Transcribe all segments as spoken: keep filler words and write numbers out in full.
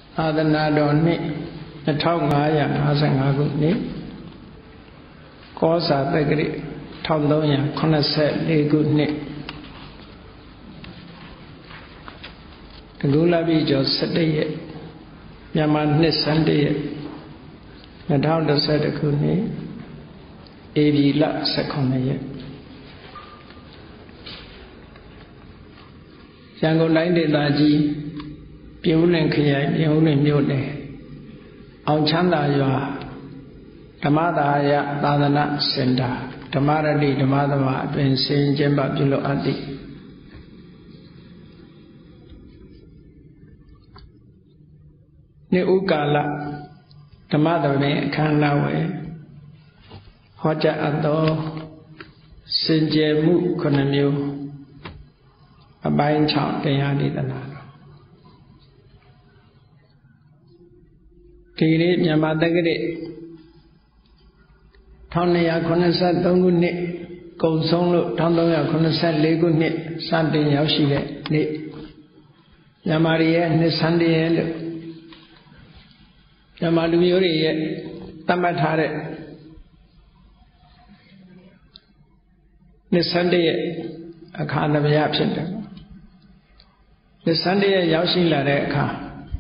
သာသနာတော်နှစ်နှစ်ထောင်ငါးရာ၅ဆယ့်ငါးခုနှစ်ကောဇာတက္ကရာတစ်ထောင်သုံးရာခုနှစ်ဆယ့်လေးခုနှစ်တကူလပြည့်ကျော်၁၁ရက်မြန်မာနှစ်ဆန်း၁ရက်နှစ်ထောင်တစ်ဆယ့်တစ်ခုနှစ်ဧပြီလ၁၈ရက်ရန်ကုန်တိုင်းဒေသကြီးပြင်ဦးလွင်ခရိုင်ပြင်ဦးလွင်မြို့နယ်အောင်ချမ်းသာရွာဓမ္မဒါယသာသနာစင်တာဓမ္မရတိဓမ္မသမအတွင်ဆင်ကျင်းပပြုလုပ်အပ်သည့်နှစ်ဥကာလဓမ္မသမင်အခမ်းအနားဝယ်ဟောကြားအပ်သောစင်ကြယ်မှုခုနှစ်မျိုးအပိုင်း၆တရားဒေသနာဒီနေ့မြန်မာတက္ကရာတစ်တစ်ထောင်နှစ်ရာခုနှစ်ဆယ့်သုံးခုနှစ်ကုန်ဆုံးလို့တစ်ထောင်သုံးရာခုနှစ်ဆယ့်လေးခုနှစ်စတင်ရောက်ရှိတဲ့နေ့မြန်မာပြည်ရဲ့နှစ်ဆန်းတည်းလို့မြန်မာလူမျိုးတွေရဲ့သတ်မှတ်ထားတဲ့နှစ်ဆန်းတည်းအခါနမယဖြစ်တယ်နှစ်ဆန်းတည်းရောက်ရှိလာတဲ့အခါ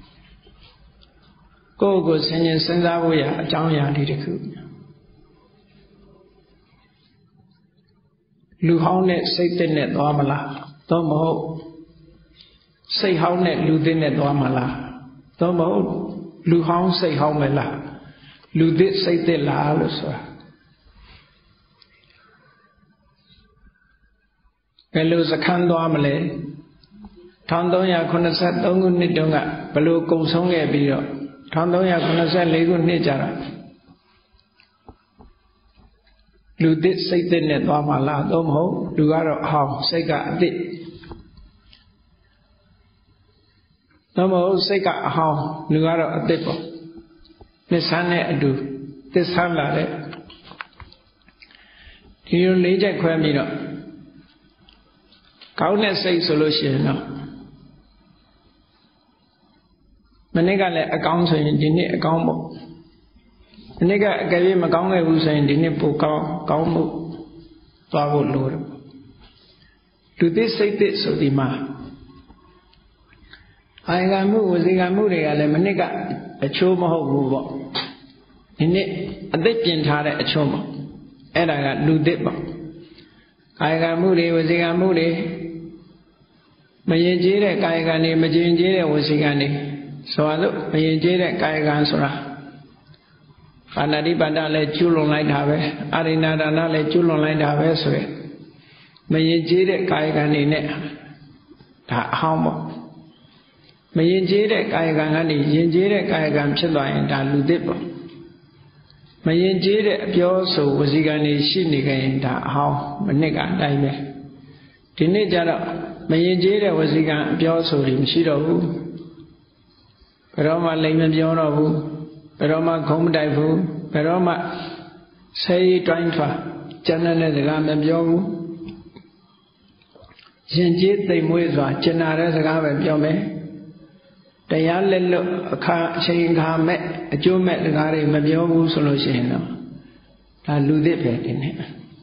ကိုယ့်ကိုယ်ဆင်ញင်စဉ်းစားဖို့ရအကြောင်းအရာလေးတစ်ခုလူဟောင်းနဲ့စိတ်သစ်နဲ့သွားမလားသို့မဟုတ်စိတ်ဟောင်းနဲ့လူသစ်နဲ့သွားမလားသို့မဟုတ်လူဟောင်းစိတ်ဟောင်းမလားလူသစ်စိတ်သစ်လားလို့ဆိုတာဘယ်လိုစခန်းသွားမလဲတစ်ထောင်သုံးရာခုနှစ်ဆယ့်သုံးခုနှစ်တုန်းကဘယ်လိုကုံဆုံးခဲ့ပြီးတော့တစ်ထောင်သုံးရာခုနှစ်ဆယ့်လေးခုနှစ်ကြာတာလူသစ်စိတ်သစ်နဲ့သွားမှာလားသို့မဟုတ်လူကတော့အဟောင်းစိတ်ကအသစ်သို့မဟုတ်စိတ်ကအဟောင်းလူကတော့အသစ်ပေါ့နှစ်ဆန်းနဲ့အတူသစ္စာလာတဲ့ဒီလိုလေးချက်ခွဲပြီးတော့ကောင်းတဲ့စိတ်ဆိုလို့ရှိရင်တော့မနေ့ကလည်းအကောင်းဆိုရင်ဒီနေ့အကောင်းပေါ့မနေ့ကအကယ်၍မကောင်းခဲ့ဘူးဆိုရင်ဒီနေ့ပိုကောင်းကောင်းမှုသွားဖို့လိုတယ်လူသစ်စိတ်သစ်ဆိုဒီမှာအာယကမှုဝစီကမှုတွေကလည်းမနေ့ကအချိုးမဟုတ်ဘူးပေါ့ဒီနေ့အသက်ပြင်ထားတဲ့အချိုးပေါ့အဲ့ဒါကလူသစ်ပေါ့အာယကမှုတွေဝစီကမှုတွေမရင်ကျေးတဲ့ကာယကံတွေမကျင်ကျေးတဲ့ဝစီကံတွေဆိုတော့မရင်ကျေးတဲ့ကာယကံဆိုတာပါဏာတိပါဒလည်းကျွလွန်လိုက်တာပဲအာရိဏဒါနလည်းကျွလွန်လိုက်တာပဲဆိုရယ်မရင်ကျေးတဲ့ကာယကံတွေနဲ့ဒါအဟောင်းပေါ့မရင်ကျေးတဲ့ကာယကံကနေရင်ကျေးတဲ့ကာယကံဖြစ်သွားရင်ဒါလူသစ်ပေါ့မရင်ကျေးတဲ့အပြောဆိုဝစီကံတွေရှိနေကြရင်ဒါအဟောင်းမနစ်ကအတိုင်းပဲဒီနေ့ကျတော့မရင်ကျေးတဲ့ဝစီကံအပြောဆိုတွေမရှိတော့ဘူးဘယ်တော့မှလိမ်မပြောတော့ဘူးဘယ်တော့မှခုံးမတိုက်ဘူးဘယ်တော့မှဆဲရီတိုင်းထွာကျန်တဲ့စကားမပြောဘူးရင်ကျေးသိမ်မွေးစွာကျင်နာတဲ့စကားပဲပြောမယ်တရားလက်လွတ်အခါအချိန်ခါမဲ့အကျိုးမဲ့စကားတွေမပြောဘူးဆိုလို့ရှိရင်တော့ဒါလူသစ်ပဲဒီနေ့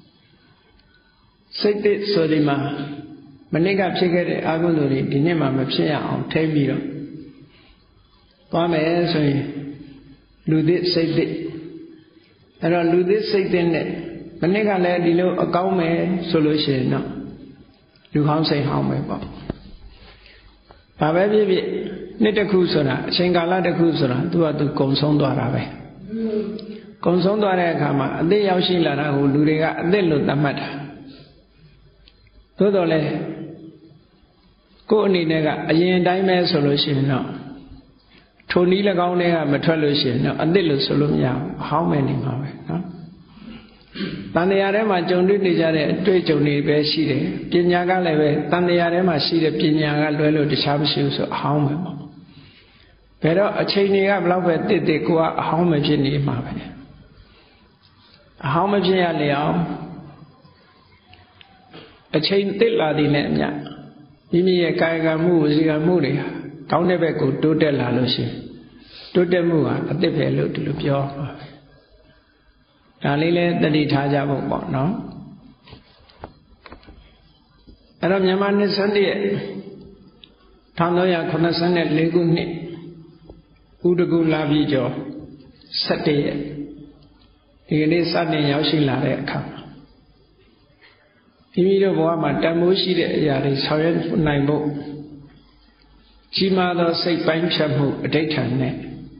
စိတ်သစ်ဆိုဒီမှာမနေ့ကဖြစ်ခဲ့တဲ့အာဟုသူတွေဒီနေ့မှမဖြစ်ရအောင်ထိမ့်ပြီးတော့သွားမယ်ဆိုရင်လူသစ်စိတ်သစ်အဲ့တော့လူသစ်စိတ်သစ်နဲ့မနေ့ကလည်းဒီလိုအကောင်းမယ်ဆိုလို့ရှိရင်တော့လူဟောင်းစိတ်ဟောင်းပဲပေါ့ဘာပဲဖြစ်ဖြစ်နှစ်တစ်ခုဆိုတာအချိန်ကာလတစ်ခုဆိုတာသူကသူကုံဆုံးသွားတာပဲကုံဆုံးသွားတဲ့အခါမှာအသက်ရောက်ရှိလာတာကိုလူတွေကအသက်လို့သတ်မှတ်တာသို့တော်လည်းကိုယ့်အနေနဲ့ကအရင်တိုင်းပဲဆိုလို့ရှိရင်တော့ထိုနည်း၎င်းတွေကမထွက်လို့ရှိရင်တော့အသစ်လို့ဆိုလို့မရဘူးအဟောင်းမဲ့နေမှာပဲနော်တန်တရားထဲမှာကြုံတွေ့နေကြတဲ့အတွေ့အကြုံတွေပဲရှိတယ်ပညာကလည်းပဲတန်တရားထဲမှာရှိတဲ့ပညာကလွဲလို့တခြားမရှိဘူးဆိုအဟောင်းပဲပေါ့ဘယ်တော့အချိန်တွေကဘလောက်ပဲတစ်တစ်ကိုကအဟောင်းမဖြစ်နေမှာပဲအဟောင်းမဖြစ်ရလေအောင်အချိန်တစ်လာသည်နဲ့အမျှမိမိရဲ့ကာယကံမှုဝစီကံမှုတွေကောင်းတဲ့ဘက်ကိုတိုးတက်လာလို့ရှိရင်တိုးတက်မှုဟာအသစ်ပဲလို့ဒီလိုပြောပါဒါလေးလည်းတတိထားကြဖို့ပေါ့နော်အဲ့တော့မြန်မာနှစ်စနစ်ရဲ့၁၃၇၄ခုနှစ်ဥဒကုလာပြီကျော်၁၁ရက်ဒီကနေ့စတင်ရောက်ရှိလာတဲ့အခါမိမိတို့ဘဝမှာတန်ဖိုးရှိတဲ့အရာတွေဆောင်ရွက်နိုင်ဖို့ကြီးမားသောစိတ်ပိုင်းဖြတ်မှုအဋ္ဌာန်နဲ့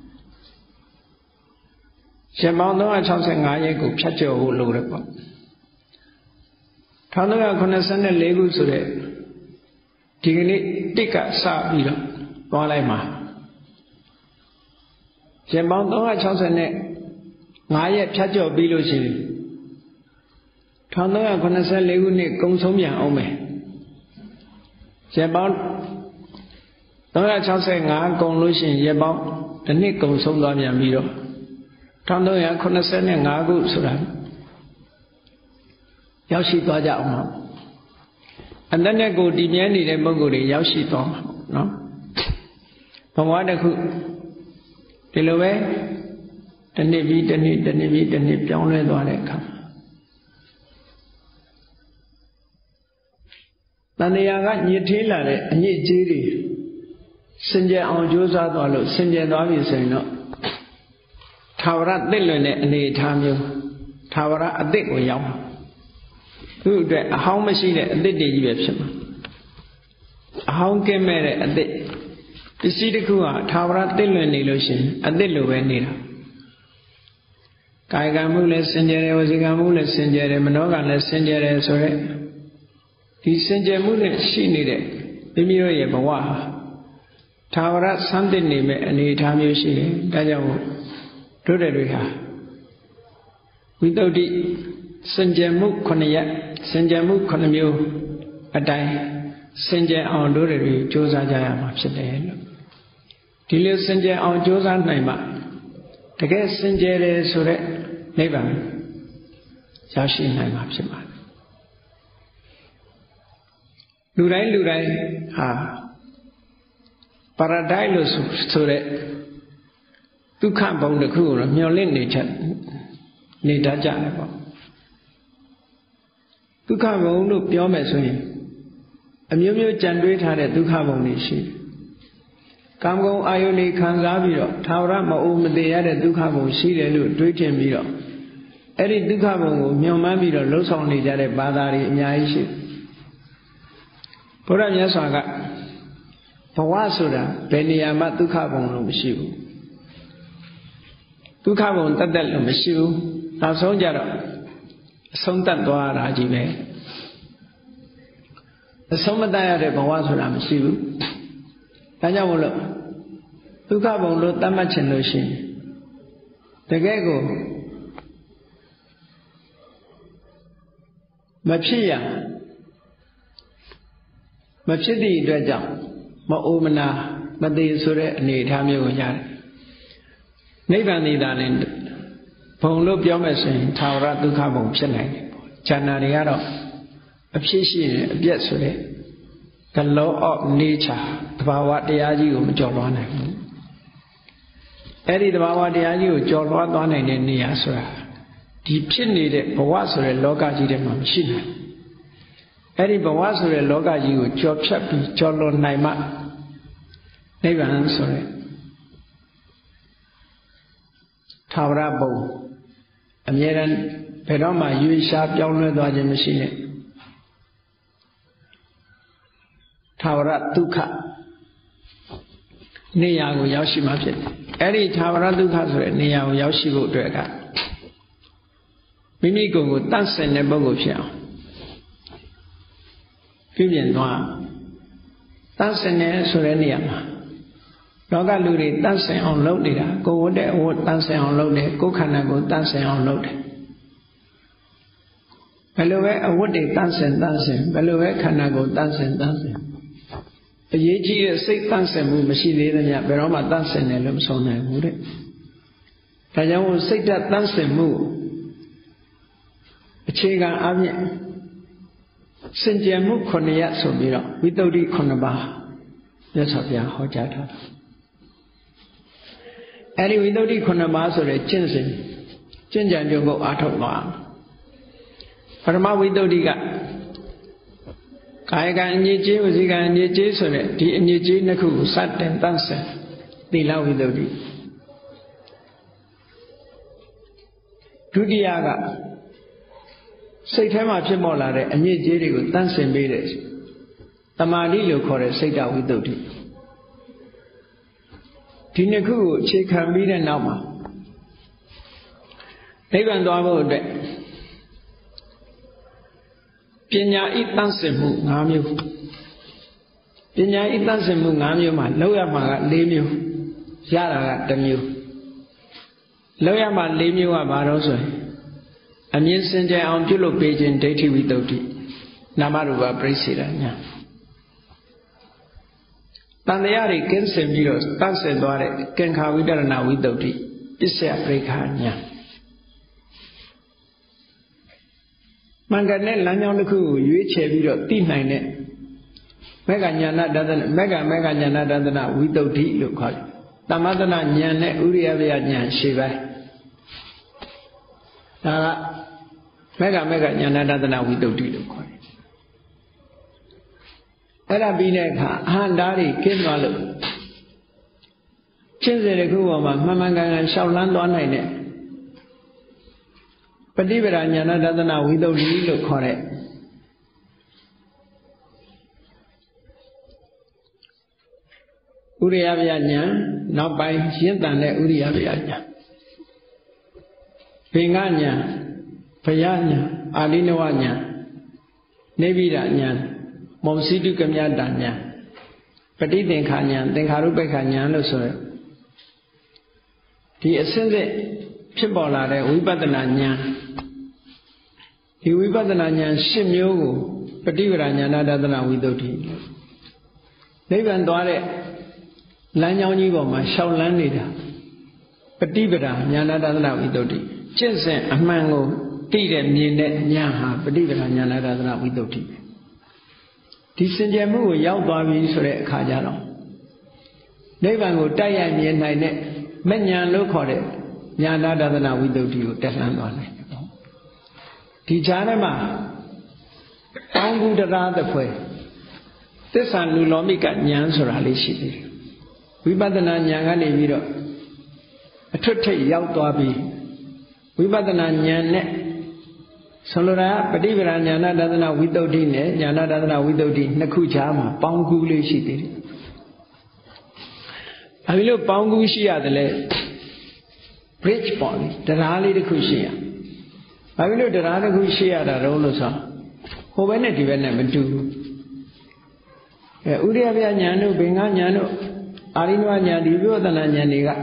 ရှင်ပေါင်း၃၆၅ရက်ကိုဖြတ်ကျော်ဖို့လိုတယ်ပေါ့၁၃၇၄ခုဆိုတဲ့ဒီကနေ့တစ်ကစပြီးတော့သွားလိုက်မှာရှင်ပေါင်း၃၆၅ရက်ဖြတ်ကျော်ပြီးလို့ရှိရင်၁၃၇၄ခုနှစ်ကုံဆုံးပြန်အောင်မယ်ရက်ပေါင်း၃၆၅ကုံလို့ရှိရင်ရက်ပေါင်းတစ်နှစ်ကုံဆုံးသွားပြန်ပြီးတော့၁၃၇၅ခုဆိုတာရောက်ရှိသွားကြအောင်ပါအတ္တနဲ့ကိုတည်မြဲနေတဲ့ပုဂ္ဂိုလ်တွေရောက်ရှိသွားမှာနော်ဘဝတစ်ခုဒီလိုပဲတစ်နှစ်ပြီးတစ်နှစ်တစ်နှစ်ပြီးတစ်နှစ်ပြောင်းလဲသွားတဲ့အခါတဏှာကညစ်ထေးလာတဲ့အညစ်အကြေးတွေစင်ကြယ်အောင်ကြိုးစားသွားလို့စင်ကြယ်သွားပြီဆိုရင်တော့ထာဝရသစ်လွင်တဲ့အနေအထားမျိုးထာဝရအသစ်ကိုရောက်မှာသူ့အတွက်အဟောင်းမရှိတဲ့အသစ်တွေကြီးပဲဖြစ်မှာအဟောင်းကင်းမဲ့တဲ့အသစ်ပစ္စည်းတစ်ခုဟာထာဝရသစ်လွင်နေလို့ရှိရင်အသစ်လိုပဲနေတာကာယကံမှုလည်းစင်ကြယ်တယ်ဝစီကံမှုလည်းစင်ကြယ်တယ်မနောကံလည်းစင်ကြယ်တယ်ဆိုရက်ဒီစင်ကြယ်မှုနဲ့ရှိနေတဲ့မိမိတို့ရဲ့ဘဝဟာထာဝရဆန်းသစ်နေမဲ့အနေအထားမျိုးရှိတယ်ဒါကြောင့်တို့တဲ့တွေဟာဝိတ္တုဒ္ဓိစင်ကြယ်မှုခုနှစ်ရပ်စင်ကြယ်မှုခုနှစ်မျိုးအတိုင်းစင်ကြယ်အောင်တို့တွေကြိုးစားကြရမှာဖြစ်တယ်လို့ဒီလိုစင်ကြယ်အောင်ကြိုးစားနိုင်မှတကယ်စင်ကြယ်တယ်ဆိုတဲ့နိဗ္ဗာန်ရောက်ရှိနိုင်မှာဖြစ်ပါတယ်လူတိုင်းလူတိုင်းဟာပါရဒိုက်လို့ဆိုတဲ့ဒုက္ခဘုံတစ်ခုကိုမျောလင့်နေချက်နေတတ်ကြတယ်ပေါ့ဒုက္ခဘုံလို့ပြောမယ်ဆိုရင်အမျိုးမျိုးကြံတွေးထားတဲ့ဒုက္ခဘုံတွေရှိတယ်ကာမဂုဏ်အာယုန်တွေခံစားပြီးတော့ထာဝရမအိုမသေးရတဲ့ဒုက္ခဘုံရှိတယ်လို့တွေးထင်ပြီးတော့အဲ့ဒီဒုက္ခဘုံကိုမျှော်မှန်းပြီးတော့လှုပ်ဆောင်နေကြတဲ့ဘာသာတွေအများကြီးရှိဘုရားမြတ်စွာကဘဝဆိုတာဘယ်နေရာမှဒုက္ခဘုံလို့မရှိဘူးဒုက္ခဘုံတတ်တတ်လို့မရှိဘူးနောက်ဆုံးကြတော့အဆုံးတတ်သွားတာကြီးပဲအဆုံးမတတ်ရတဲ့ဘဝဆိုတာမရှိဘူးဒါကြောင့်မို့လို့ဒုက္ခဘုံလို့သတ်မှတ်ခြင်းလို့ရှိရင်တကယ်ကိုမဖြစ်ရမဖြစ်သည့်အတွက်ကြောင့်မအိုမနာမသေးဆိုတဲ့အနေအထားမျိုးကိုရတယ်နိဗ္ဗာန်ဤသာလည်းဘုံလို့ပြောမယ်ဆိုရင်ထာဝရဒုက္ခဘုံဖြစ်နိုင်တယ်ပေါ့ဉာဏ်တွေကတော့အဖြစ်ရှိရင်အပြည့်ဆိုတဲ့ the law of nature သဘာဝတရားကြီးကိုမကျော်လွှားနိုင်ဘူးအဲ့ဒီသဘာဝတရားကြီးကိုကျော်လွှားသွားနိုင်တဲ့နေရာဆိုတာဒီဖြစ်နေတဲ့ဘဝဆိုတဲ့လောကကြီးထဲမှာမရှိနိုင်အဲ့ဒီဘဝဆိုတဲ့လောကကြီးကိုကျော်ဖြတ်ပြီးကျော်လွန်နိုင်မှနိဗ္ဗာန်ဆိုတဲ့ထာဝရဘုံအမြဲတမ်းဘယ်တော့မှရွေးရှားပြောင်းလဲသွားခြင်းမရှိနဲ့ထာဝရဒုက္ခနေရာကိုရောက်ရှိမှဖြစ်တယ်အဲ့ဒီထာဝရဒုက္ခဆိုတဲ့နေရာကိုရောက်ရှိဖို့အတွက်ကမိမိကိုယ်ကိုတတ်ဆင်တဲ့ပုဂ္ဂိုလ်ဖြစ်အောင်ပြုပြင်သွားတတ်ဆင်တဲ့ဆိုတဲ့နေရာမှာလောကလူတွေတတ်ဆင်အောင်လုပ်နေတာကိုယ်ဝတ်တဲ့အဝတ်တတ်ဆင်အောင်လုပ်တယ်ကိုယ်ခန္ဓာကိုတတ်ဆင်အောင်လုပ်တယ်ဘယ်လိုပဲအဝတ်တွေတတ်ဆင်တတ်ဆင်ဘယ်လိုပဲခန္ဓာကိုတတ်ဆင်တတ်ဆင်အရေးကြီးတဲ့စိတ်တတ်ဆင်မှုမရှိသေးတဲ့ညဘယ်တော့မှတတ်ဆင်တယ်လို့မဆိုနိုင်ဘူးတဲ့ဒါကြောင့်စိတ်ဓာတ်တတ်ဆင်မှုအခြေခံအပြင်စင်ကြယ်မှုခုနှစ်ရပ်ဆိုပြီးတော့ဝိတ္တုဒ္ဓိခုနှစ်ပါးမြတ်စွာဘုရားဟောကြားထားတာအဲ့ဒီဝိသုဒ္ဓိခုနှစ်ပါးဆိုတဲ့ကျင့်စဉ်ကျင့်ကြံကြုံကိုအားထုတ်သွားပထမဝိသုဒ္ဓိကကာယကံအညစ်အကြေးဝစီကံအညစ်အကြေးဆိုတဲ့ဒီအညစ်အကြေးနှစ်ခုကိုစတင်တန့်စင်သီလဝိသုဒ္ဓိဒုတိယကစိတ်ထဲမှာဖြစ်ပေါ်လာတဲ့အညစ်အကြေးတွေကိုတန့်စင်ပေးတဲ့တမာတိလို့ခေါ်တဲ့စိတ်တဝိသုဒ္ဓိဒီနှစ်ခုကိုအခြေခံပြီးတဲ့နောက်မှာနိဗ္ဗာန်သွားဖို့အတွက်ပညာဤတန့်စင်မှု၅မျိုးပညာဤတန့်စင်မှု၅မျိုးမှာလောက်ရမှာက၄မျိုးရတာကတစ်မျိုးလောက်ရမှာ၄မျိုးကဘာလို့ဆိုရင်အမြင်စင်ကြယ်အောင်ပြုလုပ်ပေးခြင်းဒိဋ္ဌိဝိသုဒ္ဓိနာမရူပပရိစ္ဆေဒညာတန်တရားတွေကင်းစင်ပြီးတော့တန့်စင်သွားတဲ့ကင်္ခာဝိတရဏဝိသုဒ္ဓိပစ္စယပရိက္ခညာမင်္ဂနဲ့လမ်းကြောင်းတစ်ခုကိုရွေးချယ်ပြီးတော့သိနိုင်တဲ့မေဃညာဏတဒနာမေဃမေဃညာဏတဒနာဝိသုဒ္ဓိလို့ခေါ်တယ်။တမတနာဉာဏ်နဲ့ဥရိယပယဉာဏ်ရှေ့ပိုင်းဒါကမေဃမေဃညာဏတဒနာဝိသုဒ္ဓိလို့ခေါ်တယ်။အဲ့ဒါပြီးတဲ့အခါအဟန္တာတွေကင်းသွားလို့ကျင့်စဉ်တစ်ခုပေါ်မှာမှန်မှန်ကန်ကန်ရှောက်လန်းသွားနိုင်တဲ့ပฏิပဒါဉာဏတဒနာဝိသုဒ္ဓိလို့ခေါ်တဲ့ဥရိယပယဉာဏ်နောက်ပိုင်းရင့်တန်တဲ့ဥရိယပယဉာဏ်ဘင်္ဂဉာဏ်ဘယဉာဏ်အာလိနဝဉာဏ်နေဗိဒဉာဏ်မောစီတုကမြတဉာဏ်ပฏิသင်္ခာဉာဏ်သင်္ခါရုပ္ပခာဉာဏ်လို့ဆိုရယ်ဒီအစဉ်စဉ်ဖြစ်ပေါ်လာတဲ့ဝိပဿနာဉာဏ်ဒီဝိပဿနာဉာဏ်၈မျိုးကိုပฏิပဒါဉာဏတဒနာဝိသုဒ္ဓိနိဗ္ဗာန်သွားတဲ့လမ်းကြောင်းကြီးပေါ်မှာရှောက်လန်းနေတာပฏิပဒါဉာဏတဒနာဝိသုဒ္ဓိကျင့်စဉ်အမှန်ကိုသိတဲ့မြင်တဲ့ဉာဏ်ဟာပฏิပဒါဉာဏတဒနာဝိသုဒ္ဓိဒီစင်ကြယ်မှုကိုရောက်သွားပြီဆိုတဲ့အခါကျတော့နိဗ္ဗာန်ကိုတိုက်ရိုက်မြင်နိုင်တဲ့မဉဏ်လို့ခေါ်တဲ့ဉာဏတဒနာဝိသုဒ္ဓိကိုတက်လှမ်းသွားနိုင်တယ်ဒီခြားထဲမှာတောင်းကူတရာသဖွယ်သစ္စာနုလောမိကဉာဏ်ဆိုတာလေးရှိသေးတယ်ဝိပဿနာဉာဏ်ကနေပြီးတော့အထွတ်ထိပ်ရောက်သွားပြီးဝိပဿနာဉာဏ်နဲ့ဆိုလိုတာပฏิပဒါဉာဏတဒနာဝိသုဒ္ဓိနဲ့ဉာဏတဒနာဝိသုဒ္ဓိနှစ်ခုခြားမှာပေါင်းကူးလေးရှိသေးတယ်။အဲဒီလိုပေါင်းကူးရှိရတယ်လေ bridge ပေါ့လေတရားလေးတစ်ခုရှိရ။အဲဒီလိုတရားတစ်ခုရှိရတာတော့လို့ဆိုဟိုဘက်နဲ့ဒီဘက်နဲ့မတူဘူး။အဲဥရိယပယဉာဏ်တို့ဘင်္ဂဉာဏ်တို့အာရိနဝဉာဏ်ဒီဝိပဿနာဉာဏ်တွေက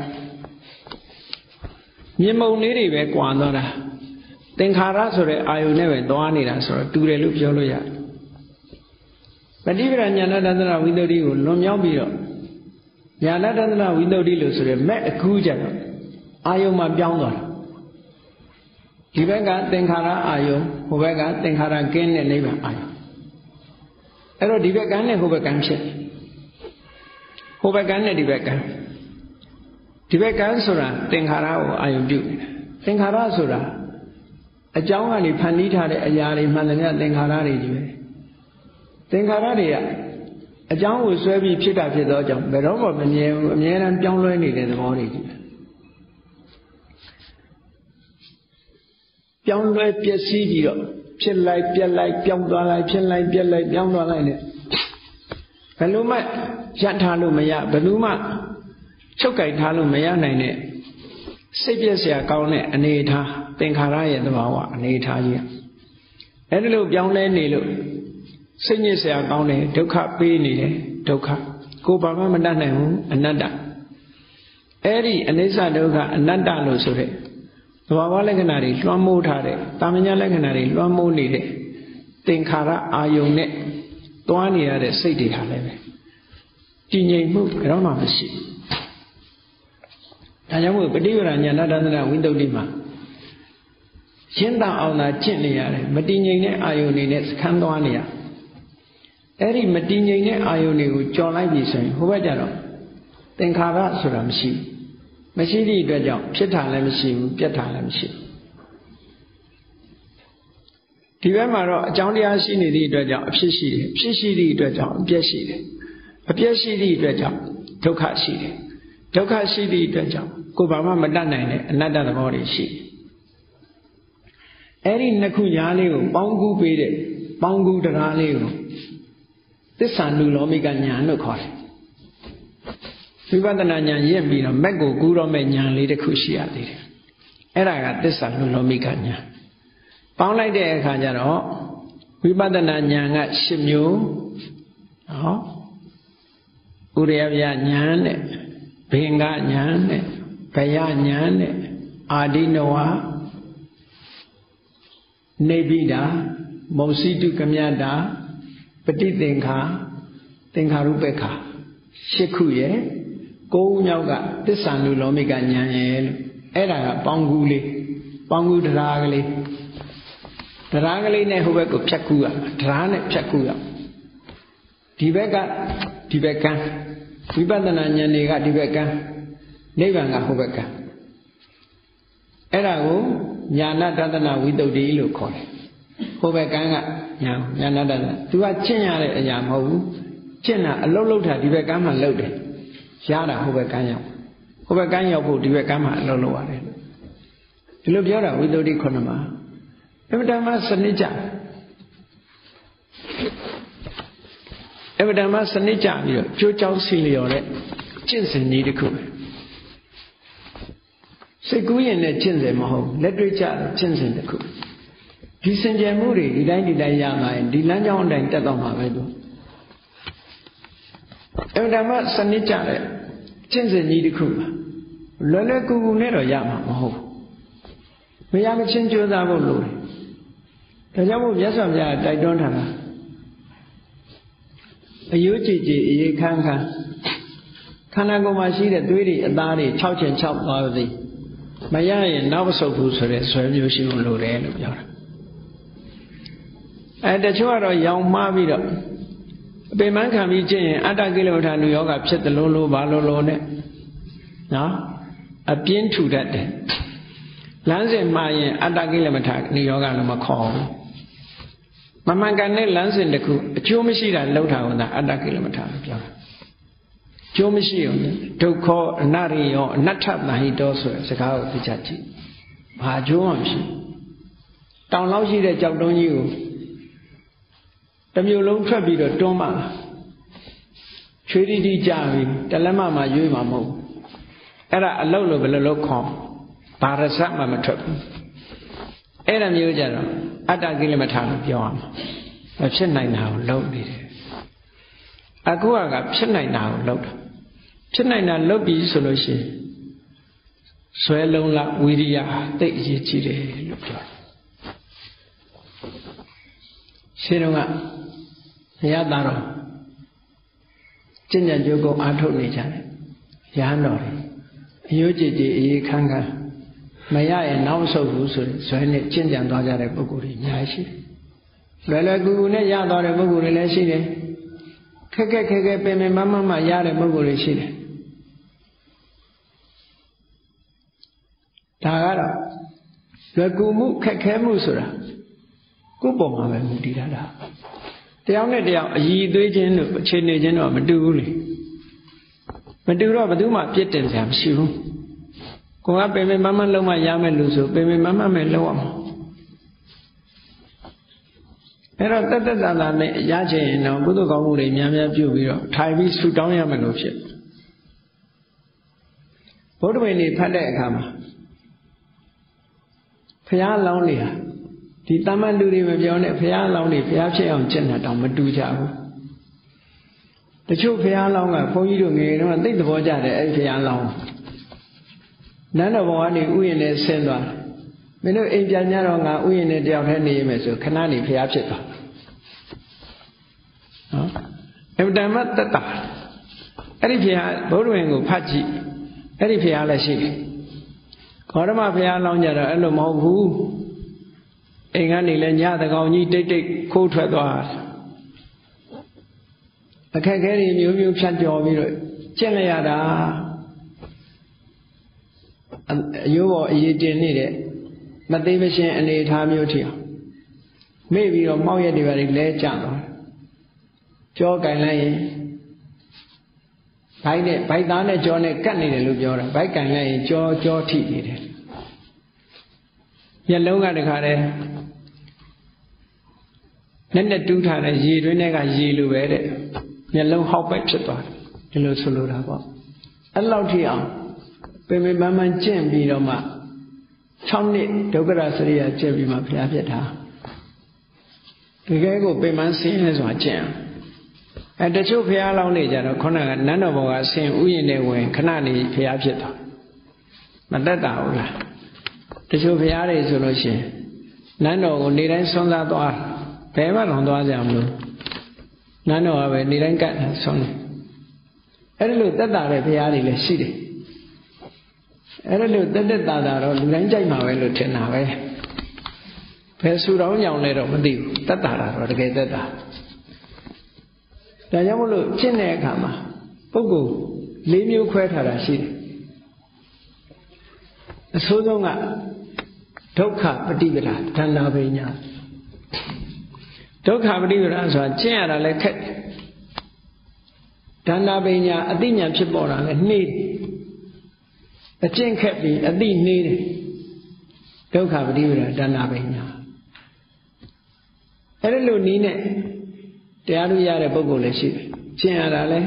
မြင်မုံလေးတွေပဲကွာသွားတာသင်္ခါရဆိုတဲ့အာယုန်နဲ့ပဲသွားနေတာဆိုတော့တူတယ်လို့ပြောလို့ရတယ်ပฏิပဒါဉာဏတဒနာဝိသုဒ္ဓိကိုလွန်မြောက်ပြီးတော့ဉာဏတဒနာဝိသုဒ္ဓိလို့ဆိုရဲမဲ့အခုကြတော့အာယုန်မှာပြောင်းသွားတာဒီဘက်ကသင်္ခါရအာယုန်ဟိုဘက်ကသင်္ခါရကင်းတဲ့နိဗ္ဗာန်အာယုန်အဲ့တော့ဒီဘက်ကနဲ့ဟိုဘက်ကဖြစ်ဟိုဘက်ကနဲ့ဒီဘက်ကဒီဘက်ကဆိုတာသင်္ခါရကိုအာယုန်ပြုနေတာသင်္ခါရဆိုတာအကြောင်းကနေဖန်တီးထားတဲ့အရာတွေမှန်တယ်များသင်္ခါရတွေကြီးပဲသင်္ခါရတွေကအကြောင်းကိုဆွဲပြီးဖြစ်တာဖြစ်သောကြောင့်ဘယ်တော့မှမမြဲဘူးအမြဲတမ်းပြောင်းလဲနေတဲ့သဘောတွေကြီးပြောင်းလဲပျက်စီးပြီးတော့ဖြစ်လိုက်ပြက်လိုက်ပြောင်းသွားလိုက်ဖြစ်လိုက်ပြက်လိုက်ပြောင်းသွားလိုက်နဲ့ဘယ်လိုမှရပ်ထားလို့မရဘယ်လိုမှချုပ်ကိုက်ထားလို့မရနိုင်တဲ့စိတ်ပြည့်စရာကောင်းတဲ့အနေအထားသင်္ခါရရဲ့သဘာဝအနေအထားကြီးအဲ့ဒီလိုပြောင်းလဲနေလို့စိတ်ညစ်စရာကောင်းတယ်ဒုက္ခပေးနေတယ်ဒုက္ခကိုယ်ဘာမှမတတ်နိုင်ဘူးအနတ္တအဲ့ဒီအနိစ္စဒုက္ခအနတ္တလို့ဆိုတဲ့သဘာဝလက္ခဏာတွေလွှမ်းမိုးထားတဲ့တာမညာလက္ခဏာတွေလွှမ်းမိုးနေတဲ့သင်္ခါရအာယုန်နဲ့သွားနေရတဲ့စိတ်တွေဟာလည်းပဲတည်ငြိမ်မှုကတော့မှမရှိဘူးဒါကြောင့်မို့ပฏิပဒါဉာဏတဒနာဝိသုဒ္ဓိမှာရှင်းတအောင်သာကျင့်နေရတယ်မတည်ငြိမ်တဲ့အာယုန်တွေနဲ့စခန်းသွားနေရအဲ့ဒီမတည်ငြိမ်တဲ့အာယုန်တွေကိုကြော်လိုက်ပြီဆိုရင်ဟိုဘက်ကျတော့သင်္ခါရဆိုတာမရှိဘူးမရှိသည့်အတွက်ကြောင့်ဖြစ်တာလည်းမရှိဘူးပြတ်တာလည်းမရှိဘူးဒီဘက်မှာတော့အကြောင်းတရားရှိနေသည့်အတွက်ကြောင့်အဖြစ်ရှိတယ်ဖြစ်ရှိသည့်အတွက်ကြောင့်အပြည့်ရှိတယ်အပြည့်ရှိသည့်အတွက်ကြောင့်ဒုက္ခရှိတယ်ဒုက္ခရှိသည့်အတွက်ကြောင့်ကိုယ်ဘာမှမတတ်နိုင်တဲ့အနတ္တသဘောတွေရှိတယ်အဲ့ဒီနှစ်ခုညားလေးကိုပေါင်းကူးပေးတဲ့ပေါင်းကူးတရားလေးကိုသစ္စာနုလောမိကညာလို့ခေါ်တယ်ဝိပဿနာဉာဏ်ရင့်ပြီးတော့မက်ကိုကူးတော့မဲ့ဉာဏ်လေးတစ်ခုရှိရသေးတယ်အဲ့ဒါကသစ္စာနုလောမိကဉာဏ်ပေါင်းလိုက်တဲ့အခါကျတော့ဝိပဿနာဉာဏ်က၈မျိုးဟောဥရယဗျာဉာဏ်နဲ့ဘင်္ဂဉာဏ်နဲ့ဘယဉာဏ်နဲ့အာဒိနဝနေပိတာမௌစီတုကမြတ်တာပฏิသင်္ခါသင်္ခါရုပ္ပခါ၈ခုရဲ့ကိုးမြောက်ကသစ္စာနုလောမိကဉာဏ်ရဲ့လို့အဲ့ဒါကပေါင်းကူးလေးပေါင်းကူးတရားကလေးတရားကလေးနဲ့ဟိုဘက်ကိုဖြတ်ကူးရတရားနဲ့ဖြတ်ကူးရဒီဘက်ကဒီဘက်ကဝိပဿနာဉာဏ်တွေကဒီဘက်ကနိဗ္ဗာန်ကဟိုဘက်ကအဲ့ဒါကိုညာဏတဒနာဝိတုဒ္ဓိလို့ခေါ်တယ်ဟိုဘက်ကကညာညာဏတဒနာသူကကျင့်ရတဲ့အရာမဟုတ်ဘူးကျင့်တာအလုံးလုံးတာဒီဘက်ကမှလုပ်တယ်ရတာဟိုဘက်ကရောက်ဟိုဘက်ကရောက်ဖို့ဒီဘက်ကမှအလုံးလုံးရတယ်ဒီလိုပြောတာဝိတုဒ္ဓိခုနှစ်မှာအမတမစနစ်ကြအမတမစနစ်ကြပြီးတော့ကြိုးကြောင်းစီလျော်တဲ့ကျင့်စဉ်ကြီးတစ်ခုပဲစိတ်ကူးရင်လည်းကျင့်စဉ်မဟုတ်လက်တွေ့ကြတဲ့ကျင့်စဉ်တစ်ခုဒီစင်ကြယ်မှုတွေဒီတိုင်းဒီတိုင်းရမှာရင်ဒီလမ်းကြောင်းအတိုင်းတက်တော့မှာပဲသူအမတမစနစ်ကြတဲ့ကျင့်စဉ်ကြီးတစ်ခုပါလွယ်လွယ်ကူကူနဲ့တော့ရမှာမဟုတ်မရမချင်းကြိုးစားဖို့လိုတယ်ဒါကြောင့်မို့မြတ်စွာဘုရားတိုက်တွန်းထားတာအယုကြည်ကြည်အေးခန်းခန်းခန္ဓာကိုယ်မှာရှိတဲ့သွေးတွေအသားတွေ၆ချင်၆သွားသည်မရရင်နောက်မဆုတ်ဘူးဆိုတဲ့ဆွဲမျိုးရှိဖို့လိုတယ်လို့ပြောတာအဲတချို့ကတော့ရောင်မှားပြီးတော့အပေမှန်းခံပြီးကျင့်ရင်အတ္တကိလေသာနုယောဂဖြစ်တယ်လို့လို့ဘာလို့လို့နဲ့နော်အပြင်းထူတတ်တယ်လမ်းစဉ်မှားရင်အတ္တကိလေသာနုယောဂလို့မခေါ်ဘူးမမှန်ကန်တဲ့လမ်းစဉ်တစ်ခုအကျိုးမရှိတာလောက်တာဟုတ်တာအတ္တကိလေသာလို့ပြောတာကျိုးမရှိအောင်ဒုက္ခအနရိယောအနတ္ထသဟိတောဆိုတဲ့စကားကိုသိချကြည့်ဘာကျိုးမှမရှိတောင်လောက်ရှိတဲ့ကြောက်တုံးကြီးကိုတစ်မျိုးလုံးထွက်ပြီးတော့တွန်းမှချွေးတိတိကြပြီးတလက်မမှာရွေးမှာမဟုတ်အဲ့ဒါအလုတ်လို့ဘယ်လိုလုပ်ခေါ်ဘာရစမှမထွက်ဘူးအဲ့ဒါမျိုးကြတော့အတ္တကိလေသာလို့ပြောရမှာမဖြစ်နိုင်တာကိုလုပ်နေတယ်အခုကဖြစ်နိုင်တာကိုလုပ်တာဖြစ်နိုင်တာလုပ်ပြီးဆိုလို့ရှိရင်ဆွဲလုံးလားဝိရိယတိတ်အရေးကြီးတယ်လို့ပြောတယ်ရှင်းတော့ကဘုရားသားတော်ကျင့်ကြံကြိုးကိုအားထုတ်နေကြတယ်ရဟန်းတော်တွေအယုကြည်ကြည်အေးခန်းခန်းမရရင်နောက်ဆုတ်ဘူးဆိုရင်ဇွဲနဲ့ကျင့်ကြံသွားကြတဲ့ပုဂ္ဂိုလ်တွေအများကြီးရှိတယ်လွယ်လွယ်ကူကူနဲ့ရသွားတဲ့ပုဂ္ဂိုလ်တွေလည်းရှိတယ်ခက်ခက်ခဲခဲပင်ပင်မမမရတဲ့ပုဂ္ဂိုလ်တွေရှိတယ်ဒါကတော့လွယ်ကူမှုခက်ခဲမှုဆိုတာကိုယ့်ပုံမှာပဲမူတည်တာဒါတယောက်နဲ့တယောက်အည်သွေးခြင်းတို့အခြေအနေချင်းတော့မတူဘူးလေမတူတော့ဘယ်သူမှပြစ်တင်စရာမရှိဘူးကိုယ်ကပင်ပင်မမလုံးမရမယ်လို့ဆိုပင်ပင်မမမဲ့လုံးအောင်အဲ့တော့တက်တက်တာတာနဲ့ရချင်ရင်တော့ကုသိုလ်ကောင်းမှုတွေများများပြုပြီးတော့ထိုင်ပြီးဆူတောင်းရမယ်လို့ဖြစ်ဘုဒ္ဓဝိနည်းဖတ်တဲ့အခါမှာဘုရားလောင်းနေဟာဒီတမန်လူတွေမပြောနဲ့ဘုရားလောင်းနေဘုရားဖြစ်အောင်ကျင့်တာတောင်မတူကြဘူးတချို့ဘုရားလောင်းကဘုန်းကြီးတို့ငယ်တုန်းကသိတဲ့ဘောကြတယ်အဲ့ဘုရားလောင်းနန်းတော်ဘဝကနေဥယျာဉ်နဲ့ဆင်းသွားမင်းတို့အိမ်ပြန်ကြတော့ငါဥယျာဉ်နဲ့တယောက်တည်းနေရမယ်ဆိုခဏနေဘုရားဖြစ်သွားနော်အမတမတတ္တအဲ့ဒီဘုရားဘုရားဝင်ကိုဖတ်ကြည့်အဲ့ဒီဘုရားလည်းရှိတယ်ဂေါရမဘုရားလောင်းကြတော့အဲ့လိုမဟုတ်ဘူးအိမ်ကနေလည်းညတကောင်ကြီးတိတ်တိတ်ခိုးထွက်သွားအခက်ခဲတွေမျိုးမျိုးဖြတ်ကျော်ပြီးတော့ကျင့်လိုက်ရတာ yếu bỏ ý tiền này đấy mà tây bên trên anh ấy tham yếu thiểu mấy vì nó mau đi vào đi lẽ chẳng rồi cho cái này bái này bái đá này cho này cắt này để lúc cho rồi bái cái này cho cho thị này đấy nhận lâu ngày được hả đấy nên là tu thà này gì đối này cái gì lưu về đấy nhận lâu học bách chết toàn thì lâu số lâu đó có anh lâu thì ông bây giờ mà mình chém bị đâu mà trong này đâu có ra sự gì chém bị mà phải biết thà cái cái của bây giờ xin là gì chém ở đây chỗ phải lâu này giờ nó con nào nãy nó bảo là xin uy này quên khả năng này phải biết thà mà đã đào là đây chỗ phải ở đây rồi nói chuyện nãy nó còn đi đến sông ra toa bé mà lòng toa gì không luôn nãy nó về đi đến cạn sông ở đây lúc tất cả đều phải ở đây là gì đấy ở đây lúc tất tất cả đó lúc đánh chạy mà về lúc thế nào vậy phải su đấu nhau này rồi mới tiêu tất cả rồi cái tất cả đại giống lúc trên này cả mà bất cứ lý miêu khoe thà là gì số đông ạ Dukha Patibira Thana Vinya Dukha Patibira so chen ra le khet Thana Vinya a ti nyan phit paw ta le hne a chen khet bi a ti hne de Dukha Patibira Thana Vinya အဲ့ဒီလိုနည်းနဲ့တရားလို့ရတဲ့ပုဂ္ဂိုလ်လည်းရှိတယ်ကျင့်ရတာလည်း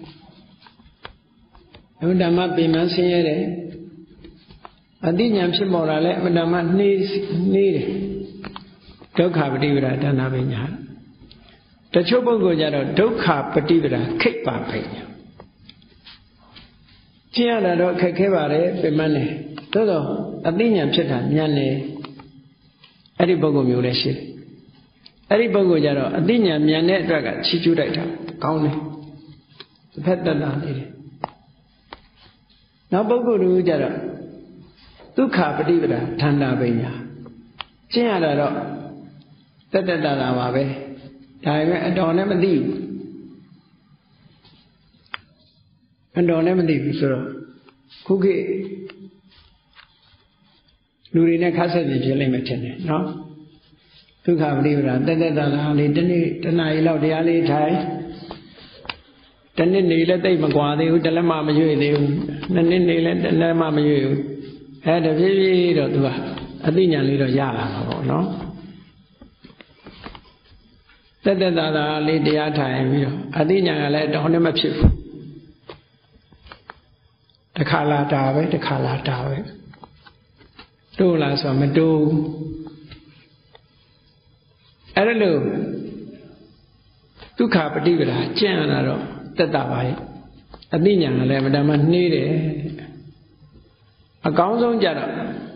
အမှန်တမ်းပြင်မှဆင်းရဲတယ်အတိညာဖြစ်ပေါ်လာလဲအမှန်တမ်းနှေးနှေးတယ်ဒုက္ခပฏิပဒါဒါနပညာတချို့ပုဂ္ဂိုလ်ကြတော့ဒုက္ခပฏิပဒါခိတ်ပါပညာကျင့်ရတာတော့ခက်ခဲပါတယ်ပြင်မှနေသို့တော့အတိညာဖြစ်တာမြန်နေအဲ့ဒီပုဂ္ဂိုလ်မျိုးလည်းရှိတယ်အဲ့ဒီပုဂ္ဂိုလ်ကြတော့အတိညာမြန်တဲ့အတွက်ကချီးကျူးလိုက်တာကောင်းတယ်တစ်ဖက်တက်လာနေတယ်နောက်ပုဂ္ဂိုလ်တို့ကြတော့ဒုက္ခပฏิပဒါဌာဏပညာကျင့်ရတာတော့တက်တက်တာတာပါပဲဒါပေမဲ့အတော်နဲ့မသိဘူးအတော်နဲ့မသိဘူးဆိုတော့ခုခေတ်လူတွေနဲ့ခက်ဆက်နေဖြစ်လိမ့်မယ်ထင်တယ်နော်ဒုက္ခပฏิပဒါတက်တက်တာတာလေးတနေ့တနားရီလောက်တရားလေးထိုင်တနေ့နေလည်းတိတ်မကွာသေးဘူးတလက်မမရွေ့သေးဘူးနှစ်နှစ်နေလည်းတလက်မမရွေ့ဘူးအဲတဖြည်းဖြည်းတော့သူကအသိဉာဏ်လေးတော့ရလာမှာပေါ့နော်တက်တက်တာတာလေးတရားထိုင်ပြီးတော့အသိဉာဏ်ကလည်းတောင်းနဲ့မဖြစ်ဘူးတစ်ခါလာတာပဲတစ်ခါလာတာပဲတိုးလာဆိုမတိုးအဲ့ဒါလို့ဒုက္ခပฏิပဒါကျင့်ရတာတော့တက်တာပါရဲ့အသိဉာဏ်ကလည်းမတမနှေးတယ်အကောင်းဆုံးကြတော့